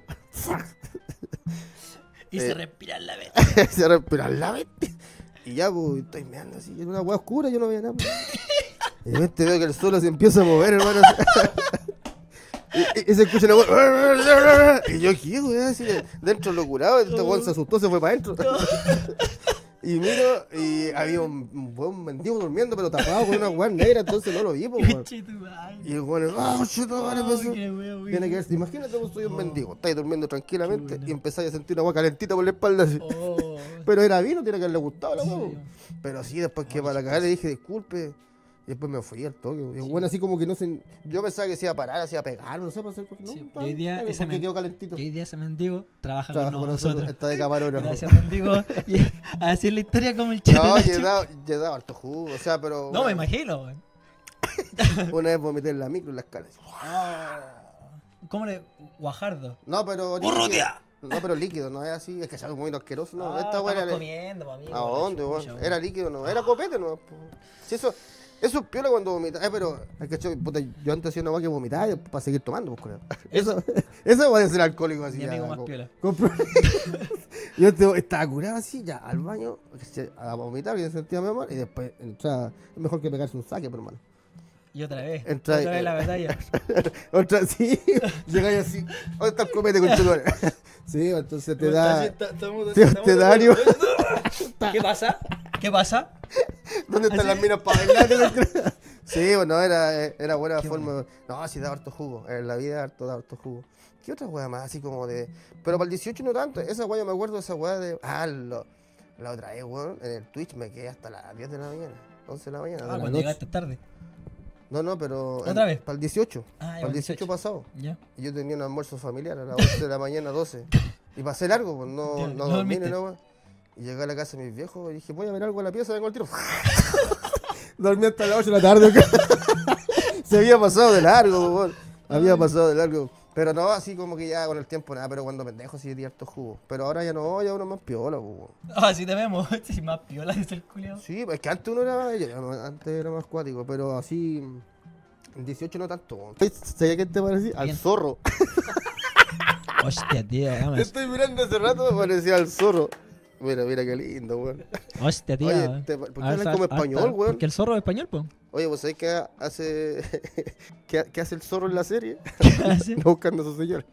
Y se respira la bestia. Se respira la bestia. Y ya, pues, estoy meando así, en una agua oscura, yo no veía nada. Y de repente veo que el suelo se empieza a mover, hermano. Y se escucha una weá. Y yo, ¿qué, weón? Así dentro lo curado, este weón se asustó, se fue para adentro. Y miro, y había un buen mendigo durmiendo, pero tapado con una weá negra, entonces no lo vi, weón. Y el weón, tiene que ver, imagínate vos soy un mendigo, estáis durmiendo tranquilamente y empezáis a sentir una agua calentita por la espalda así. Pero era vino, tiene que haberle gustado la weá. Pero sí, después que para la cagada le dije, disculpe. Y después me fui al toque. Y bueno, así como que no se... Yo pensaba que se iba a parar, se iba a pegar, no sé, para hacer cosas. No, Sí, y hoy día quedó calentito. hoy día ese mendigo trabaja con nosotros. Está de camarógrafo. Gracias, mendigo. Y a decir la historia como el chat. No, yo he dado harto jugo, o sea, pero... No, me imagino, weón. Una vez vomité en la micro en la escala. ¿Cómo le...? Guajardo. No, pero... ¡Urrutia! No, pero líquido, no es así, es que es algo muy asqueroso, no. Esta estamos weá comiendo, amigo. ¿A dónde, weón? Era líquido, no, era copete, no. Si eso es piola cuando vomitas, pero es que puta, yo antes hacía una weá que vomitaba para seguir tomando, pues, eso va a ser alcohólico así. Mi amigo más piola. Yo estaba curado así, ya, al baño, a vomitar, que sentía mi amor, y después, o sea, es mejor que pegarse un saque, pero hermano. Y otra vez la batalla. Otra, sí, llegáis así, ¿dónde está el copete con tu madre? Sí, entonces te da... te da ánimo. ¿Qué pasa? ¿Qué pasa? ¿Dónde están las minas para bailar? Sí, bueno, era buena forma. No, sí, da harto jugo. En la vida da harto jugo. ¿Qué otra weá más? Así como de... Pero para el 18 no tanto. Esa weá, me acuerdo de esa weá de... la otra vez, weón, en el Twitch me quedé hasta las 10 de la mañana. 11 de la mañana. Cuando llegaste tarde. No, pero... ¿Otra vez? Para el 18. Para el 18 pasado. Ya. Y yo tenía un almuerzo familiar a las 11 de la mañana, 12. Y pasé largo, pues no dormí ni nada. Y llegué a la casa de mis viejos y dije, voy a ver algo en la pieza, vengo al tiro. Dormí hasta las 8 de la tarde. Se había pasado de largo, weón. Había pasado de largo. Pero no, así como que ya con el tiempo nada, pero cuando pendejo sí di harto jugo. Pero ahora ya no, ya uno más piola, weón. Sí te vemos, sí, más piola, dice el culiao. Sí, es que antes uno antes era más cuático, pero así... En 18 no tanto. ¿Sabía qué te parecía? Al zorro. Hostia, tío. Te estoy mirando hace rato, me parecía al zorro. Mira qué lindo, weón. Hostia, tío. Oye, ¿por qué hablan como español, weón? Porque el zorro es español, pues. Oye, ¿vos sabés qué hace qué hace el zorro en la serie? ¿Qué hace? No buscando a su señor.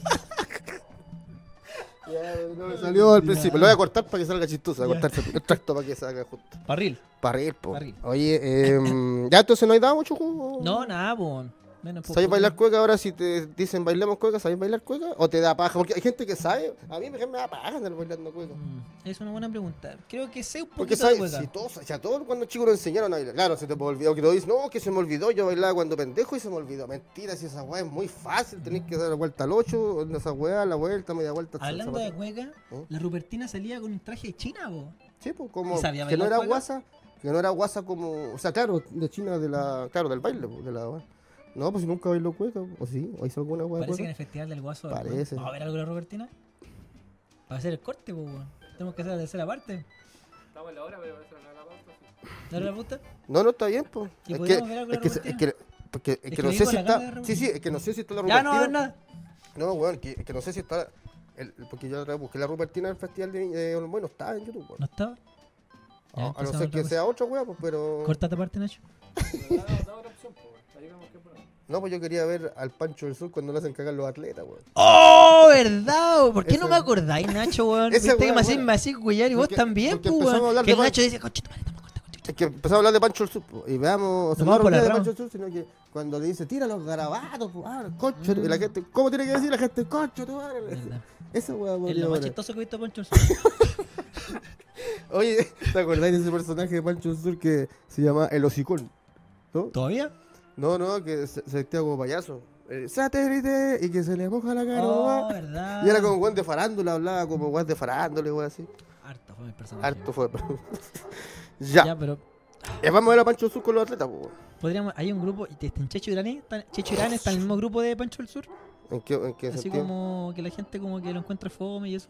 Ya, no me salió al principio. Lo voy a cortar para que salga chistoso. Voy a cortar el tracto para que salga justo. Parril. Parril, po. Parril. Oye, ya entonces no hay dado mucho jugo. No, nada, pues. ¿Sabes bailar cueca? Ahora si te dicen bailemos cueca, ¿sabes bailar cueca? ¿O te da paja? Porque hay gente que sabe. A mí me da paja andar bailando cueca. Es una buena pregunta. Creo que sé un poquito porque sabes, de cueca. Si a todos cuando chicos nos enseñaron a bailar. Claro, se te puede olvidar. Que todos dicen, no, que se me olvidó. Yo bailaba cuando pendejo y se me olvidó. Mentira, si esa weá es muy fácil. Tenés que dar la vuelta al 8, esa weá, la vuelta, media vuelta. Hablando de cueca, la Rupertina salía con un traje de China, po. Sí, pues como que no era guasa. Que no era guasa como... O sea, claro, de China, claro, del baile, de la weá. No, pues nunca bailó cueca, o sí, o hizo alguna hueá. Parece que en el festival del Guaso. Parece. ¿Vamos a ver algo de la Robertina? Para hacer el corte, pues, tenemos que hacer la tercera parte. Estamos en la hora, pero eso no es la pauta. ¿No era la puta? No, está bien, pues. ¿Y podríamos ver algo de la Es que no sé si está. Sí, es que no sé si está la Rupertina. Ya, no, a ver nada. No, weón, que no sé si está. Porque yo otra vez busqué la Rupertina del festival de bueno, está en YouTube, weón. ¿No estaba? Ya, a no ser que sea otra weá, pues, pero. Corta esta parte, Nacho. Da otra opción, pues. No, pues yo quería ver al Pancho del Sur cuando le hacen cagar los atletas, weón. ¡Oh, verdad! ¿Por qué no me acordáis, Nacho, weón? Viste que me hacía cuellar y vos también, pues, weón. Que el Nacho dice, conchito, vale, estamos corta. Es que empezamos a hablar de Pancho del Sur, y veamos, no por de Pancho del Sur, sino que cuando le dice, tira los garabatos, pues, concho, y la gente, ¿cómo tiene que decir la gente? Concho, tu madre. Esa weón, es lo más chistoso que he visto a Pancho del Sur. Oye, ¿te acordáis de ese personaje de Pancho del Sur que se llama El Hocicón? ¿No? ¿Todavía? No, que se vestía como payaso. Satélite y que se le moja la cara. Oh, verdad. Y era como guante de farándula, hablaba como guante de farándula y así. Harto fue mi personaje. Harto fue, pero... Ya, pero... vamos a ver a Pancho del Sur con los atletas, pues. Podríamos... Hay un grupo... ¿En Checho Irán? ¿Checho Irán está en el mismo grupo de Pancho del Sur? ¿En qué así sentido? Como que la gente como que lo encuentra fome y eso.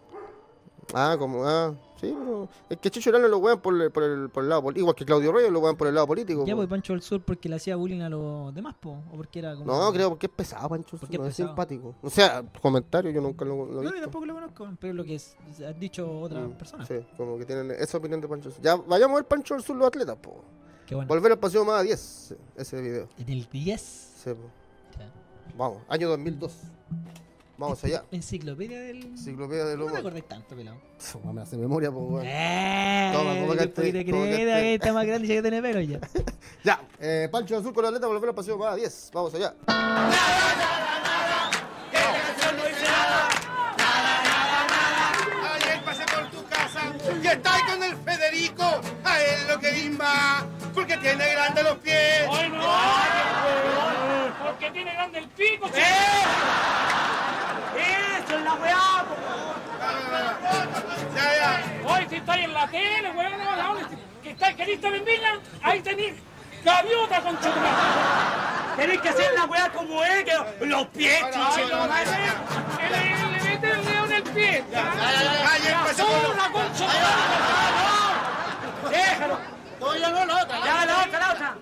Sí, pero es que Checho Irán lo wean por el lado político, igual que Claudio Reyes lo wean por el lado político. Ya, pues Pancho del Sur porque le hacía bullying a los demás, po, o porque era como... No, creo porque es pesado Pancho del Sur, no es simpático. O sea, comentario yo nunca lo he visto. No, yo tampoco lo conozco, pero lo que has dicho otras personas. Sí, como que tienen esa opinión de Pancho del Sur. Ya, vayamos a ver Pancho del Sur los atletas, po. Qué bueno. Volver al paseo más a 10, ese video. ¿En el 10? Sí, po. Vamos, año 2002. Vamos allá. Enciclopedia del humor. No me acordé tanto, pelado. Me hace memoria, pues, weón. Toma, como que te crees que está más grande y que tiene pelo ya. Ya, Pancho del Sur con la atleta, volver al paseo más a 10. Vamos allá. Ayer pasé por tu casa y está con el Federico. A él lo que bimba, porque te tiene grandes los pies. ¡Ay, no! ¡Weón! Porque tiene grande el pico, chico. ¡Eso es la weá! Ya. Hoy si estáis en la tele, weón, ¿queréis estar en Viña? Ahí tenéis gaviota, conchetumare. Tenéis que hacer la weá como es, que los pies, Ay, chucho. no, le mete el dedo en el pie. ¡Una concha! Déjalo. No, ya no, la otra. Ya, la otra.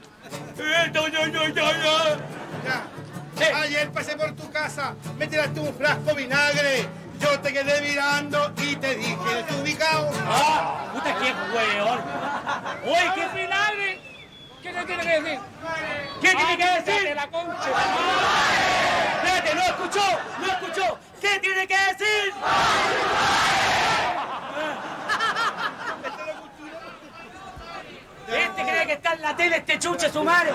Ya. Ayer pasé por tu casa, me tiraste un frasco de vinagre. Yo te quedé mirando y te dije, ¿eres ubicado? ¡Ah! ¡Puta que weón! ¡Uy, qué vinagre! ¿Qué te tiene que decir? ¿Qué tiene que decir? ¡De la concha! Espérate, no escuchó. ¿Qué tiene que decir? Este cree que está en la tele, este chuche su madre.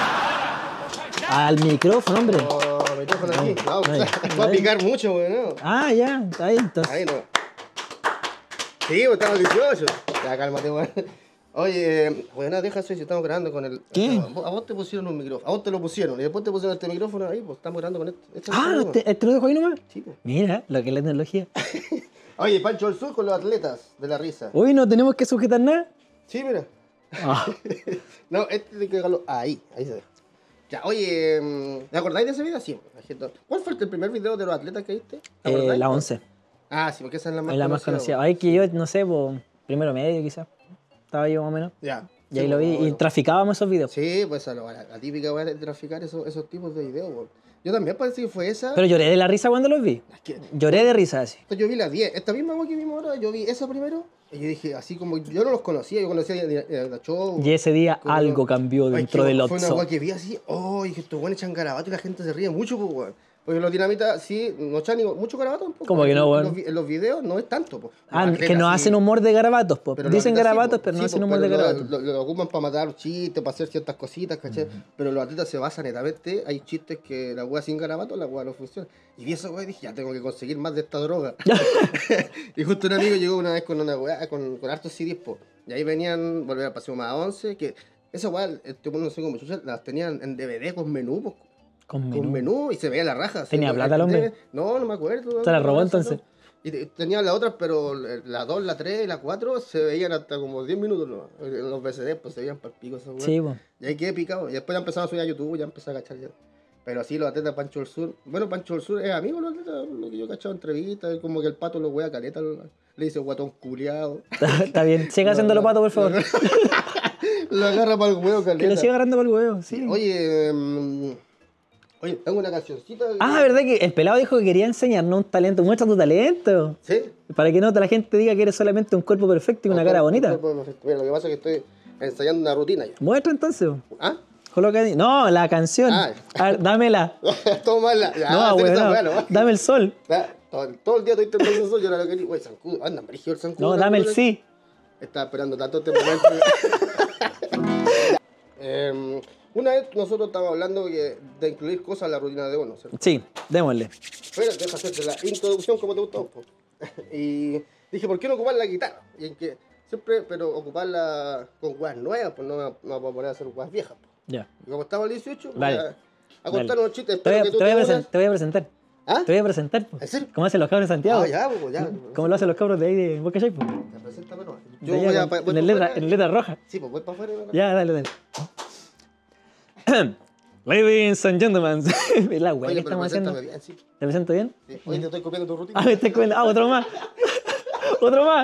Al micrófono, hombre. Oh, me toco aquí. No, Ahí. va a picar mucho, güey, ¿no? Ah, ya, está ahí entonces. Ahí no. Sí, pues estamos 18. Ya, cálmate, güey. Oye, bueno, deja eso si estamos grabando con el... ¿Qué? A vos te pusieron un micrófono, a vos te lo pusieron y después te pusieron este micrófono ahí, pues estamos grabando con este Ah, micrófono. ¿este lo dejo ahí nomás? Sí, pues. Mira, lo que es la tecnología. Oye, Pancho del Sur con los atletas de la risa. Hoy no tenemos que sujetar nada. Sí, mira. Ah, No, este tiene que dejarlo ahí se ve. Ya, oye, ¿te acordáis de ese video? Sí. ¿Cuál fue el primer video de los atletas que viste? ¿Te acordáis? la 11. Ah, sí, porque esa es la más Es la más conocida. po. Ay, que yo, no sé, pues, primero medio quizás. Estaba yo más o menos. Ya. Y ahí Sí, lo vi. bueno. Y traficábamos esos videos. Sí, pues la típica weá de traficar esos tipos de videos, po. Yo también parece que fue esa. Pero lloré de la risa cuando los vi. Es que- Lloré de risa así. Yo vi las 10. Esta misma weá que vimos ahora, yo vi esa primero. Y yo dije, así como yo no los conocía, yo conocía a Show. Y ese día como- algo cambió Ay, dentro que del Fue una Otso. weá que vi así, oh, y que estos weones echan garabato y la gente se ríe mucho, pues weón. Porque los dinamitas sí, no echan ni mucho garabato tampoco. ¿Cómo que no, weón? En los videos no es tanto, pues. Ah, Los que atletas no sí, hacen humor de garabatos, pues. pero los Dicen atletas sí, garabatos, po. pero no Sí, hacen po, humor de pero garabatos. Lo ocupan para matar chistes, para hacer ciertas cositas, ¿cachai? Pero los atletas se basan netamente, hay chistes que la weá sin garabato, la weá no funciona. Y vi esa weá y dije, ya tengo que conseguir más de esta droga. Y justo un amigo llegó una vez con una weá, con hartos CDs, po. Y ahí venían, volver a pasar más a 11, que esa weá, no sé cómo chucha, las tenían en DVD con menú, po. Con Con menú y se veía la raja. ¿Tenía Sí, plata el hombre? No, no me acuerdo. ¿Se la robó No, entonces? Y tenía las otras, pero la 2, la 3 y la 4 se veían hasta como 10 minutos. ¿No? En los VCD pues se veían para el pico esos weas. Sí, pues. Y ahí quedé picado. Y después ya empezaron a subir a YouTube, ya empecé a cachar ya. Pero así los atletas de Pancho del Sur. Bueno, Pancho del Sur es amigo de los atletas, lo que yo he cachado en entrevistas. Como que el pato lo wea caleta, le dice guatón culiado. Está bien. Siga haciéndolo, pato, por favor. Lo agarra para el huevo Que lo caleta. siga agarrando por el huevo, sí. Oye, tengo una cancioncita. Ah, ¿verdad que el pelado dijo que quería enseñarnos un talento? Muestra tu talento. ¿Sí? Para que no la gente diga que eres solamente un cuerpo perfecto y una cara bonita. Mira, lo que pasa es que estoy ensayando una rutina ya. Muestra entonces. ¿Ah? Coloca ahí. No, la canción. Ah. A ver, dámela. Tómala. Ya, No, hacer güey, esa no. weá, ¿no? Dame el sol. Ya, todo el día estoy intentando eso, yo no lo quería. Güey, zancudo, anda, brígido el zancudo. No, dame el sí. Estaba esperando tanto este momento. Una vez nosotros estábamos hablando de incluir cosas en la rutina de uno, ¿cierto? Sí, démosle. Pero deja hacerte la introducción como te gustó. Po. Y dije, ¿por qué no ocupar la guitarra? Y en que siempre, pero ocuparla con weas nuevas, pues no vamos a poner a hacer weas viejas. Po. Ya. Y como estaba el 18, Vale. voy a contar Dale. unos chistes. Te voy, Espero que tú te voy a te presen- unas. te voy a presentar. ¿Ah? Te voy a presentar. Po. ¿En serio? ¿Cómo hacen los cabros de Santiago? Ah, ya, pues ya. ¿Cómo lo hacen los cabros de ahí de Boca Chai? Po? Ya, preséntame nomás. De Yo allá voy a. con- voy en, pa' letra, afuera. en letra roja. Sí, pues voy para afuera. Ya, dale, dale. Ladies and gentlemen. La weá que Oye, pero estamos haciendo. preséntame bien, sí. ¿Te presento bien? Sí. Oye, te estoy copiando tu rutina. Ah, me estoy comiendo. Ah, otro más. Otro más.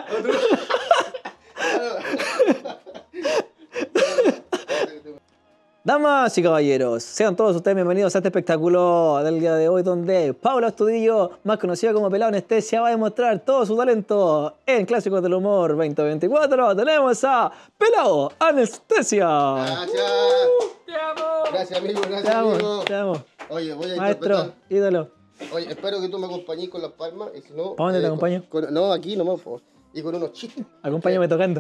Damas y caballeros, sean todos ustedes bienvenidos a este espectáculo del día de hoy donde Paula Astudillo, más conocida como Pelao Anestesia, va a demostrar todo su talento en Clásicos del Humor 2024. Tenemos a Pelao Anestesia. Gracias. ¡Te amo! Gracias, amigo. Te Gracias, amo, amigo. te amo. Oye, voy a Maestro, interpretar. ídolo. Oye, espero que tú me acompañes con las palmas. Y si no, ¿Para dónde te acompaño? No, aquí nomás, po. Y con unos chistes. Acompáñame tocando.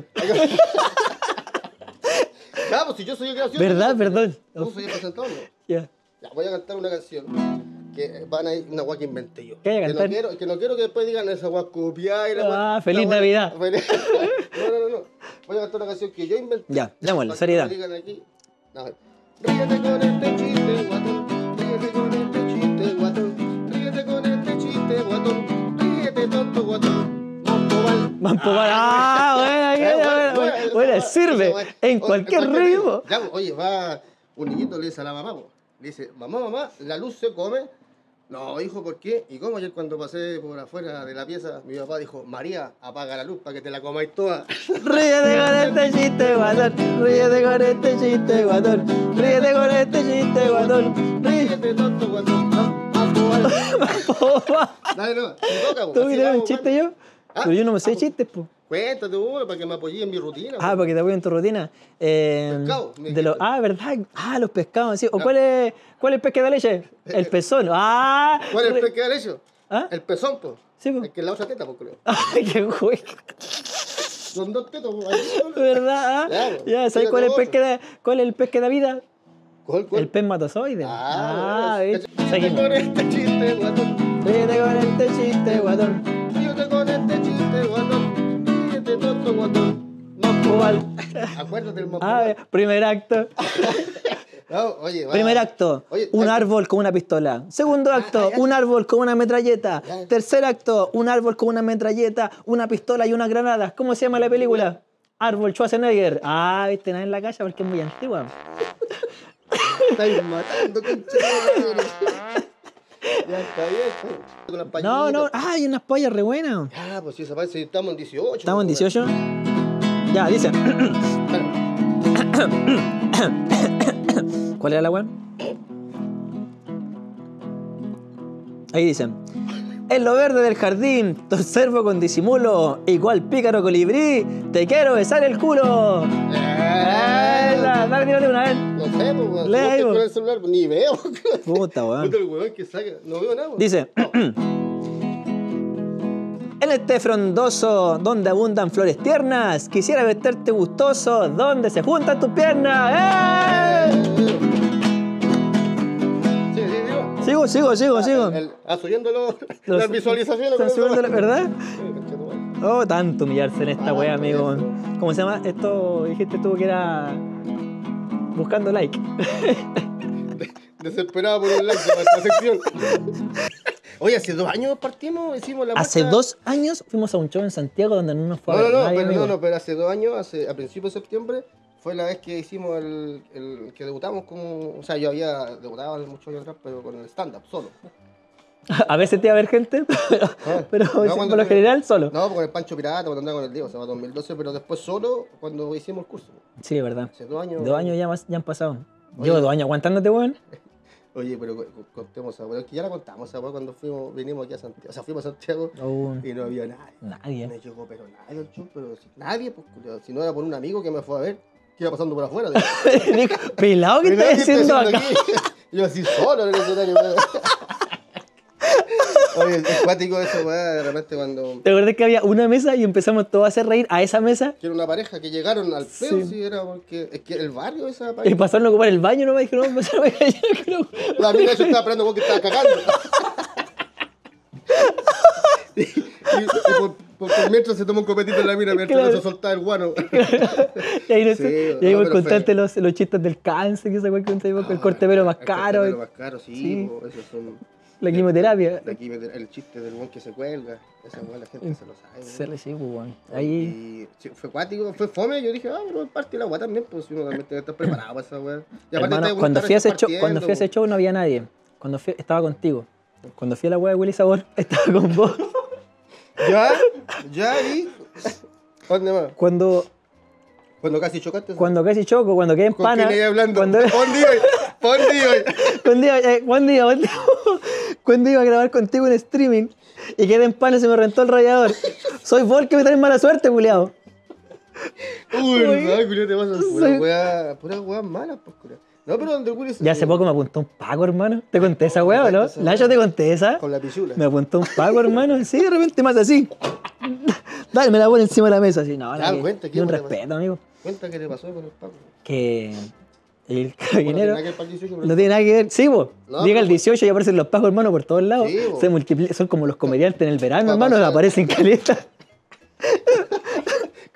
Ya, pues si yo soy el gracioso. ¿Verdad? ¿no? Perdón. Tú soy el presentador, ¿no? Ya. Ya, voy a cantar una canción que van a ir una guay que inventé yo. ¿Qué hay a Que cantar? no quiero que después digan esa guay copiada y la Ah, guay- feliz la guay- Navidad. No. Voy a cantar una canción que yo inventé. Ya, démosle, Para seriedad. que no digan aquí. A ver. Ríete con este chiste, guatón. Ríete con este chiste, guatón. Ríete con este chiste, guatón. Ríete, tonto guatón. Mampobal. Bueno, sirve en cualquier ritmo. Ya, oye, va un niñito, le dice a la mamá, le dice, mamá, la luz se come. No, hijo, ¿por qué? Y como ayer cuando pasé por afuera de la pieza, mi papá dijo, María, apaga la luz para que te la comáis toda. Ríete con este chiste, guatón. Ríete con este chiste, guatón. Ríete con este chiste, guatón. Ríete, tonto guatón. Dale, no, te toca, ¿Tú quieres un chiste yo? Pero yo no me sé chistes, pues. Cuéntate uno para que me apoyes en mi rutina. Para que te apoyen en tu rutina. Pescado. ¿Verdad? Los pescados, sí. ¿O cuál es el pez que da leche? El pezón. ¿Cuál es el pez que da leche? ¿Ah? El pezón, pues. Sí, pues. El que es la otra teta, pues, creo. Ay, qué güey. Son dos tetas, pues. ¿Verdad? Claro. Ya, ¿sabes cuál es el pez que da vida? ¿Cuál? El pez matozoide. ¿Ves? Ríete con este chiste, guatón. Ríete con este chiste, guatón. Ríete con este chiste, guatón. Ríete, tonto guatón. Mampobal. Acuérdate del Mampobal. Primer acto. No, oye, Primer acto, oye, un árbol con una pistola. Segundo acto, un árbol con una metralleta. Tercer acto, un árbol con una metralleta, una pistola y unas granadas. ¿Cómo se llama la película? Árbol Schwarzenegger. Viste, nada en la calle porque es muy antigua. Estáis matando, concha. Ya está bien. Con las payitas. No, hay unas pollas re buenas. Ah, pues sí, esa parte, estamos en 18. ¿Estamos en 18? Ya, dice. ¿Cuál era la weá? Ahí dicen. En lo verde del jardín te observo con disimulo, igual pícaro colibrí, te quiero besar el culo. Dale, tírale una vez. No sé, pues, weón. Lee ahí, con weón. el celular, ni veo. Puta, weón. Puta el weón que saca. No veo nada, weón. Dice. En este frondoso, donde abundan flores tiernas, quisiera verte gustoso, donde se juntan tus piernas. Sigo. Subiendo las visualizaciones. ¿Están subiendo la verdad? Sí, Oh, tanto humillarse en esta wea, amigo. ¿Cómo se llama? Esto dijiste tú que era buscando like. Desesperado por un like de nuestra sección. Oye, hace 2 años partimos, hicimos la marcha. Hace 2 años fuimos a un show en Santiago donde no nos fue a ver nadie, amigo. pero hace 2 años, a principios de septiembre, fue la vez que hicimos el que debutamos como... O sea, yo había debutado muchos años atrás, pero con el stand-up, solo. A veces te iba a ver gente, pero No, por lo general solo. No, con el Pancho Pirata, cuando andaba con el Diego, o sea, 2012, pero después solo cuando hicimos el curso. Sí, es verdad. Hace 2 años. 2 años ya han pasado. Oye. Llevo 2 años aguantándote, weón. Oye, pero contemos esa weá, es que ya la contamos esa weá cuando vinimos aquí a Santiago. O sea, fuimos a Santiago y no había nadie. Nadie. No llegó, pero nadie al show, pero nadie, pues, culiao. Si no era por un amigo que me fue a ver, que iba pasando por afuera. Dijo, pelado, ¿qué estás haciendo acá? Yo así solo en el escenario, weón. Oye, es cuático eso, weá, de repente cuando... ¿Te acuerdas que había una mesa y empezamos todos a hacer reír a esa mesa? Que era una pareja que llegaron al feo, sí, era porque... Es que el barrio esa pareja... Y pasaron a ocupar el baño, no me dijeron, no, empezaron a callar. La mina yo estaba esperando que estaba cagando. Por mientras se tomó un copetito en la mina, mientras Claro. no se soltaba el guano. Y ahí, Sí, y ahí no, vos pero contaste los chistes del cáncer, que esa weá que contaste, el corte de pelo más caro, El corte de pelo más caro, sí. Sí. Po, esos son... la quimioterapia. El chiste del guan que se cuelga. Esa weá la gente se lo sabe. ¿no? Se le sí, pues, weón. Ahí. Y sí, fue cuático, fue fome. Yo dije, pero el parte de la weá también, pues si uno también tiene que estar preparado para esa weá. Y aparte Hermano, uno cuando está fui a ese recién show, cuando fui a ese partiendo, show no había nadie. Cuando fui, estaba contigo. Cuando fui a la weá de Willy Sabor, estaba con vos. po. Ya, y... ¿Dónde más? Cuando Casi chocaste. casi choco, cuando quedé en ¿Con pana. quién iba hablando? Cuando, cuando iba a grabar contigo en streaming y quedé en pana y se me rentó el radiador. Soy vos el que me trae mala suerte, culiao. Uy, Oye, no, culiao, te pasa soy- pura weá mala, pues, culiao. No, pero donde el Willy Ya hace poco me apuntó un Paco, hermano. ¿Te conté esa weá o no? Esa Nacho, ¿te conté esa? con la pichula. Me apuntó un Paco, hermano. Sí, de repente más así. Dale, me la pone encima de la mesa. Así, no, Ya, no, cuenta, ¿qué ni un te respeto, amigo. Cuenta qué le pasó con el Paco. Que el Bueno, carabinero tiene que ver para el 18, pero- no tiene nada que ver. Sí, vos. No, Llega el pero- 18 y aparecen los Pacos, hermano, por todos lados. Sí, vos. Se multiplican, son como los comediantes en el verano, Pa' hermano, pasar. aparecen caletas.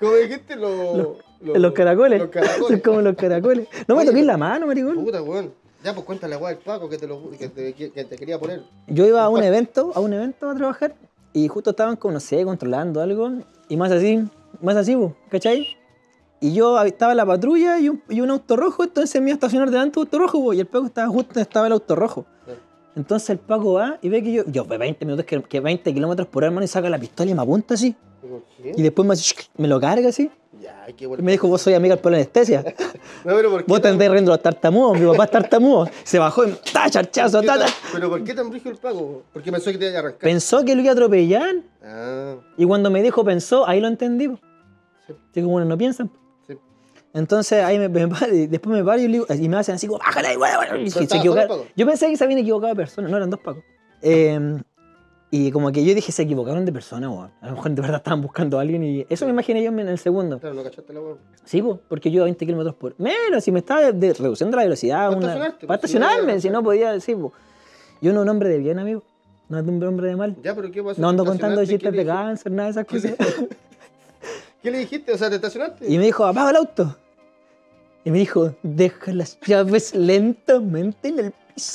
¿Cómo dijiste? Los caracoles. Los caracoles. Son como los caracoles. No me Oye, toquéis la mano, maricón. Puta, weón. Ya, pues cuéntale, weón, el Paco que te quería poner. Yo iba a un evento a trabajar y justo estaban como, no sé, controlando algo y más así, po, ¿cachai? Y yo estaba en la patrulla y un auto rojo, entonces me iba a estacionar delante de un auto rojo, po, y el Paco estaba justo donde estaba el auto rojo. Sí. Entonces el Paco va y ve que yo 20 minutos, que 20 kilómetros por hora, hermano, y saca la pistola y me apunta así. ¿Por qué? Y después me lo carga así. Ya, qué Y bueno. me dijo, vos soy amiga del polo anestesia. No, pero ¿por qué? Vos te andás riendo los tartamudos, mi papá es tartamudo. Se bajó y charchazo, ta. ¿Pero por qué tan brígido el Paco? Porque pensó que te iba a arrancar. Pensó que lo iba a atropellar. Ah, Y cuando me dijo pensó, ahí lo entendí. Po. sí, Así como no piensan. Po. sí. Entonces ahí después me paro y, y me hacen así como, bájale ahí, bueno. Y se estaba equivocaron. solo el Paco? Yo pensé que se habían equivocado de personas, no eran dos Pacos. Y como que yo dije, se equivocaron de persona, weón. A lo mejor de verdad estaban buscando a alguien y eso me imaginé yo en el segundo. Claro, no cachaste la weón. Sí, po, porque yo iba a 20 kilómetros por... Menos, si me estaba reduciendo la velocidad. Para estacionarte, Para pues, si no estacionarme, iba- si no podía decir, po. Yo no soy un hombre de bien, amigo. No soy un hombre de mal. Ya, pero ¿qué pasa? No ando ¿Te contando estacionaste? chistes de cáncer, nada de esas cosas. ¿Qué le dijiste? O sea, ¿te estacionaste? Y me dijo, apaga el auto. Y me dijo, deja las llaves lentamente en el piso.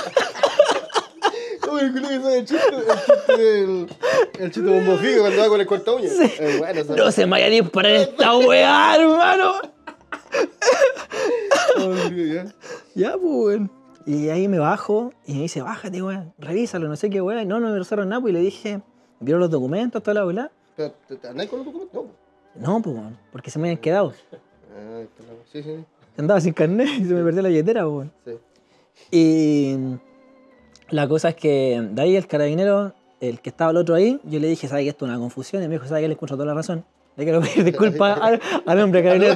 Uy, el culo que sabe el chiste bombo fijo cuando va con el corta uña. Sí. Bueno, ¿sabes? No se me vaya a disparar esta weá, hermano. Ya. Ya, pues, weón. Y ahí me bajo y me dice, bájate, weón, revísalo, no sé qué, weón. No me revisaron nada, pues, y le dije, ¿vieron los documentos, toda la bola? Pero, ¿te andáis con los documentos? No. No, pues, weón, porque se me habían quedado. Ah, claro. Sí, sí. Andaba sin carnet y se me perdió la billetera, pues, weón. Sí. Y la cosa es que de ahí el carabinero, el que estaba el otro ahí, yo le dije, ¿sabes que esto es una confusión? Y me dijo, ¿sabes que le encuentro toda la razón? Le quiero pedir disculpas al hombre carabinero.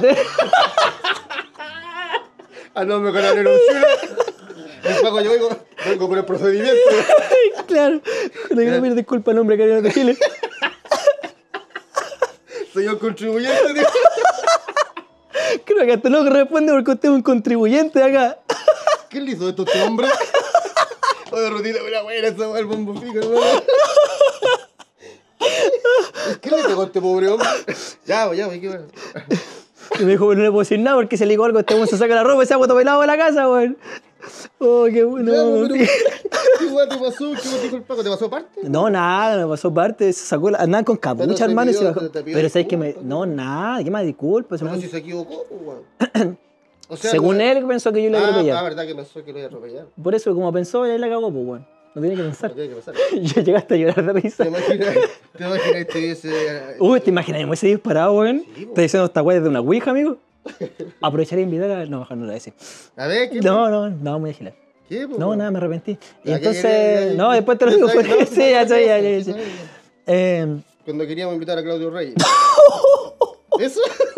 Ah, no, me colaron un chile. El Paco, yo vengo por el procedimiento. Claro, le quiero pedir disculpas al hombre carabinero de Chile. Señor contribuyente, tío. Creo que hasta no corresponde porque usted es un contribuyente acá. ¿Qué le hizo esto a este hombre? Oye, rutina, una buena esa weá, el bombo fijo, hermano. ¿Qué le pegó a este pobre hombre? Ya, qué bueno. Y me dijo, bueno, no le puedo decir nada porque si le digo algo, este weón se saca la ropa y se ha pelado de la casa, weón. Oh, qué bueno. Ya, pero, ¿qué weá te pasó? ¿Qué te dijo el Paco? ¿Te pasó parte? No, nada, me pasó parte, se sacó andaban con Pero capucha, te hermano, y se pidió- bajó. te pidió Pero sabes que me. disculpas, No, nada, ¿qué más disculpas? No, si se equivocó, pues, weón. O Según él pensó que yo le iba a atropellar. verdad que pensó que lo iba a atropellar. Por eso, como pensó, él la cagó, pues, weón. No tiene que pensar. No tiene que pasar. Yo llegaste a llorar de risa. ¿Te imaginas que tuviese... Uy, ¿te imaginas? Me hubiese disparado, weón. Sí, po. ¿Estás diciendo esta weá de una ouija, amigo? Aprovechar e invitar a... No, mejor no lo voy a decir. A ver, ¿qué? No, muy girar. ¿Qué, po? No, nada, me arrepentí. Y Ya, entonces... ya. No, después te lo digo. ¿Sabes? Porque... No, Sí, ya soy, ya. ¿sabes? Cuando queríamos invitar a Claudio Reyes. ¿Eso?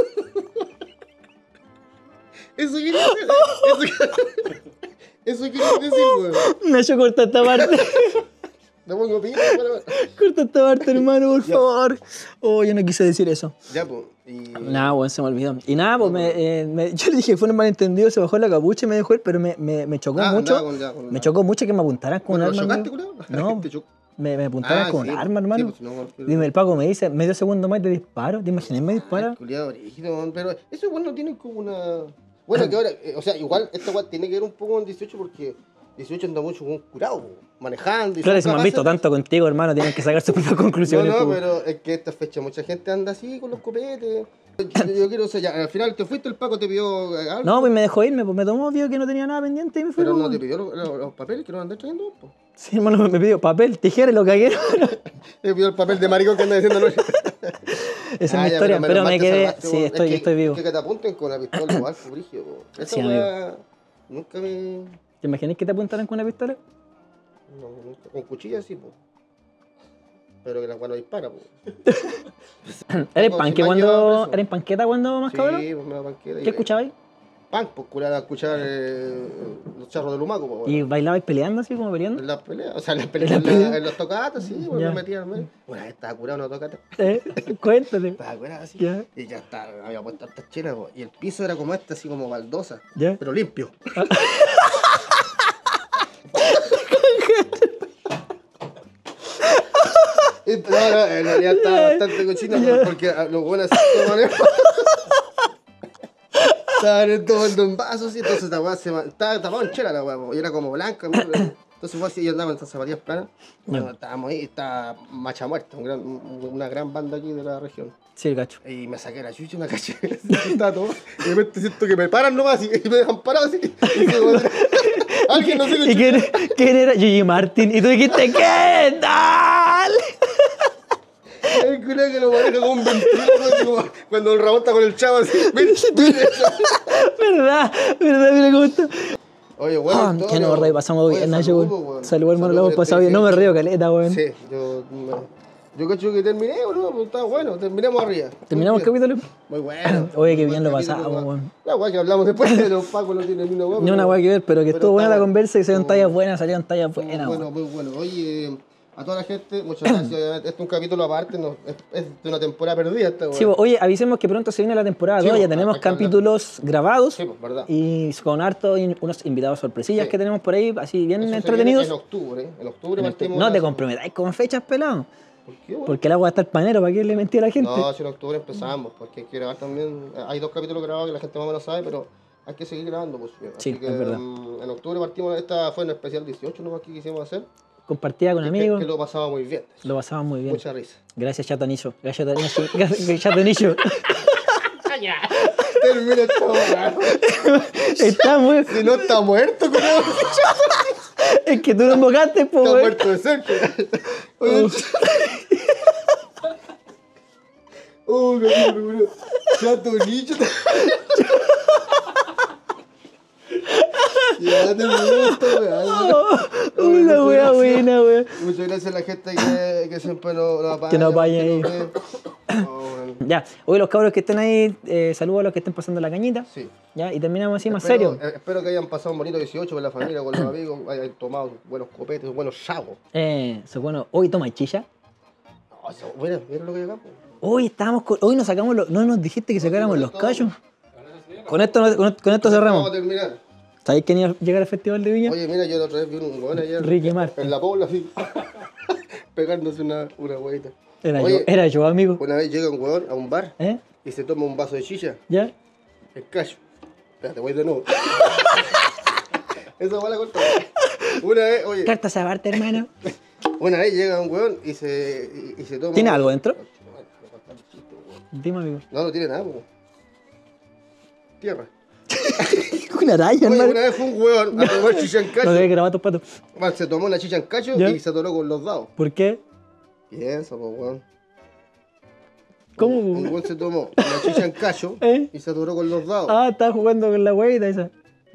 ¿Eso quería decir? ¿Eso quería decir, weón? Nacho, corta esta parte. ¿Le pongo piña? Corta esta parte, hermano, por favor. Oh, yo no quise decir eso. Ya, pues. Y... Nada, weón, se me olvidó. Y nada, pues yo le dije, fue un malentendido, se bajó la capucha y me dejó ir, pero me chocó mucho. Me chocó mucho que me apuntaran con un ¿Lo arma. chocaste, amigo. culado? No, ¿Te chocó? me apuntaran con sí, un arma, hermano. sí, pues, no, Dime, el Paco me dice, medio segundo más de disparo. ¿Te imaginas? Me dispara. Culiado brígido, pero eso igual no tiene como una... Bueno, que ahora, o sea, igual esta weá tiene que ver un poco con 18 porque 18 anda mucho con un curado, po, manejando. Y Claro, son si me han visto capaces- tanto contigo, hermano, tienen que sacar sus propias No, conclusiones. no, tú. pero es que esta fecha mucha gente anda así con los copetes. Yo quiero, o sea, ya, al final te fuiste, el Paco te pidió algo, No, pues me dejó irme, pues me tomó, vio que no tenía nada pendiente y me fui. pero no pues. te pidió los papeles que no andas trayendo, pues. Sí, hermano, me pidió papel, tijera y lo cagué. Te pidió el papel de maricón que anda diciendo noche. Esa es mi historia, pero me quedé. Sí, estoy vivo. Que te apunten con la pistola igual, fue brígido, po. Esa Sí, weá nunca me... ¿Te imaginas que te apuntaran con una pistola? No, nunca. Con cuchilla sí, pues. Pero que la weá no dispara, pues. ¿Eres No, panque si me han llevado cuando. preso. ¿Eres panqueta cuando más cabrón? Sí, pues me da panqueta. ¿Qué escuchabais? Punk, pues curar a escuchar los charros de Lumaco, pues. ¿Y bailabais peleando así, como peleando? En las peleas, o sea, en las peleas, ¿En las peleas? en los tocatas, sí, Ya. bueno, me metían al medio. Una vez estaba curado en una tocata. Cuéntate. Estaba curado así. Ya. Y ya está, había puesto hartas chelas, po, y el piso era como este, así como baldosa, Ya. pero limpio. Y No, en realidad estaba bastante cochino porque los buenos estaban tomando en vasos y entonces la weá estaba tapado en chela la weá, y era como blanca. Entonces fue así, yo andaba en estas zapatillas planas. Bueno, estábamos ahí, estaba Macha Muerta, una gran banda aquí de la región. Sí, el cacho. Y me saqué la chucha y me caché. Estaba todo. Y de repente siento que me paran nomás y me dejan parado así. Alguien no sé ¿Y quién era? Gigi Martin. Y tú dijiste, ¿qué tal? El culo que lo maneja como un ventríloco, cuando el Ramón está con el chavo así. ¿Verdad? Mira cómo está. Oye, bueno, que nos repasamos bien, Nacho, weón. Salud, hermano, lo hemos pasado bien. No me río, caleta, weón. Sí, yo cacho que terminé, bro, pues está bueno, terminamos arriba. ¿Terminamos el capítulo? Muy bueno. Oye, qué bien lo pasamos, weón. La weá que hablamos después de los pacos no tiene ni una weá. Ni una weá que ver, pero que estuvo buena la conversa y salieron tallas buenas, Bueno, muy bueno. Oye, a toda la gente, muchas gracias. Obviamente, este es un capítulo aparte, es de una temporada perdida esta weá. Sí, oye, avisemos que pronto se viene la temporada 2, ya tenemos capítulos grabados. Sí, pues, verdad. Y con harto unos invitados sorpresillas Sí. que tenemos por ahí, así bien Eso se entretenidos. viene en octubre partimos. No te comprometáis con fechas, pelado. ¿Por qué, weón? Porque el agua está el panero, ¿para qué le mentí a la gente? No, si en octubre empezamos, porque hay que grabar también. Hay 2 capítulos grabados que la gente más o menos sabe, pero hay que seguir grabando, pues. Sí, Así que, es verdad. en octubre partimos, esta fue en el especial 18 nomás que quisimos hacer. Compartida con amigos. Que lo pasaba muy bien. Lo pasamos muy bien. Mucha risa. Gracias, Chato Nicho. Gracias, Chato Nicho. Termina esta weá. Está muy... Si no está muerto, ¿cómo? Es que tú lo invocaste, po, Está weón. muerto de cerca. Oye, cabrón, Chato Nicho. Ya terminó esta weá. Una wea buena, weón. Muchas gracias a la gente que siempre nos apaña. Que nos apaña ahí. nos ve. Bueno, Ya, hoy los cabros que estén ahí, saludos a los que estén pasando la cañita. sí. Ya, y terminamos así más Espero- serio. Espero que hayan pasado un bonito 18 con la familia, con los amigos, hayan tomado buenos copetes, buenos chavos. Eso, bueno, hoy toma chicha. No, eso, mira lo que hay acá. Po. Hoy estábamos hoy nos sacamos no nos dijiste que sacáramos los callos. Con esto cerramos. Vamos a terminar. ¿Sabéis quién iba a llegar al Festival de Viña? Oye, mira, yo la otra vez vi un weón ayer. Ricky Martin. En la pobla, así. Pegándose una huevita. Era yo, amigo. Una vez llega un weón a un bar ¿Eh? y se toma un vaso de chicha. ¿Ya? El callo. Espérate, voy de nuevo. Esa va la corta. Una vez, oye, Carta Sabarte, hermano. una vez llega un weón y se toma. ¿Tiene algo dentro? Dime, amigo. No tiene nada, po. Tierra. Una araña, Oye, hermano. una vez fue un weón a tomar chicha en No cacho. debe grabar tus patos. Bueno, se tomó una chicha en cacho ¿Ya? y se atoró con los dados. ¿Por qué? Piensa, po, weón. ¿Cómo? Un weón se tomó una chicha en cacho ¿Eh? y se atoró con los dados. Ah, estaba jugando con la huevita esa.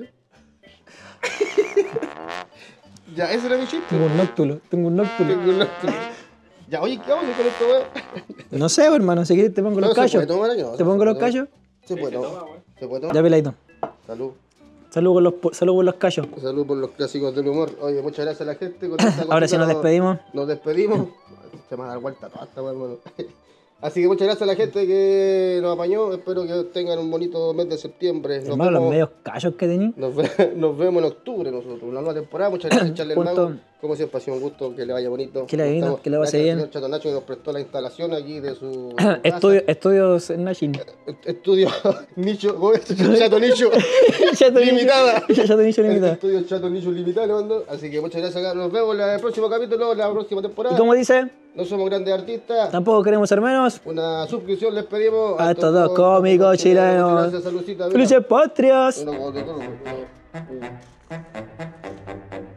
Ya, ese era mi chiste. Tengo un nóctulo. Tengo una- Ya, oye, ¿qué vamos a hacer con esto, weón? No sé, hermano. Si quieres te pongo No, los se callos. puede tomar aquí, no, ¿Te se pongo puede los tomar. callos? Se puede tomar. Se puede tomar. Ya, peladito. Salud. Salud por los callos. Salud por los clásicos del humor. Oye, muchas gracias a la gente. Con esta Ahora sí cosita nos despedimos. Nos despedimos. Se me va a dar vuelta toda esta weá, hermano. Así que muchas gracias a la gente que nos apañó. Espero que tengan un bonito mes de septiembre. Nos Hermano, los vemos- medios callos que tení. Nos vemos en octubre nosotros, la nueva temporada. Muchas gracias, Charles el Punto. Mago. Como siempre, ha sido un gusto, que le vaya bonito. Que le vaya bonito, Estamos- que le pase gracias al bien. señor Chato Nacho que nos prestó la instalación aquí de su casa. Estudios Nashin. Estudio Nicho, ¿cómo es? Chato Nicho. Chato Limitada. Chato Nicho limitada. Estudio Chato Nicho Limitada, le mando. Así que muchas gracias. Acá. Nos vemos en el próximo capítulo, la próxima ¿Y temporada. cómo dice? No somos grandes artistas. Tampoco queremos ser menos. Una suscripción les pedimos A estos dos cómicos chilenos. Gracias, saludcita. mira. Felices patrias. Bueno, como de todo, pues.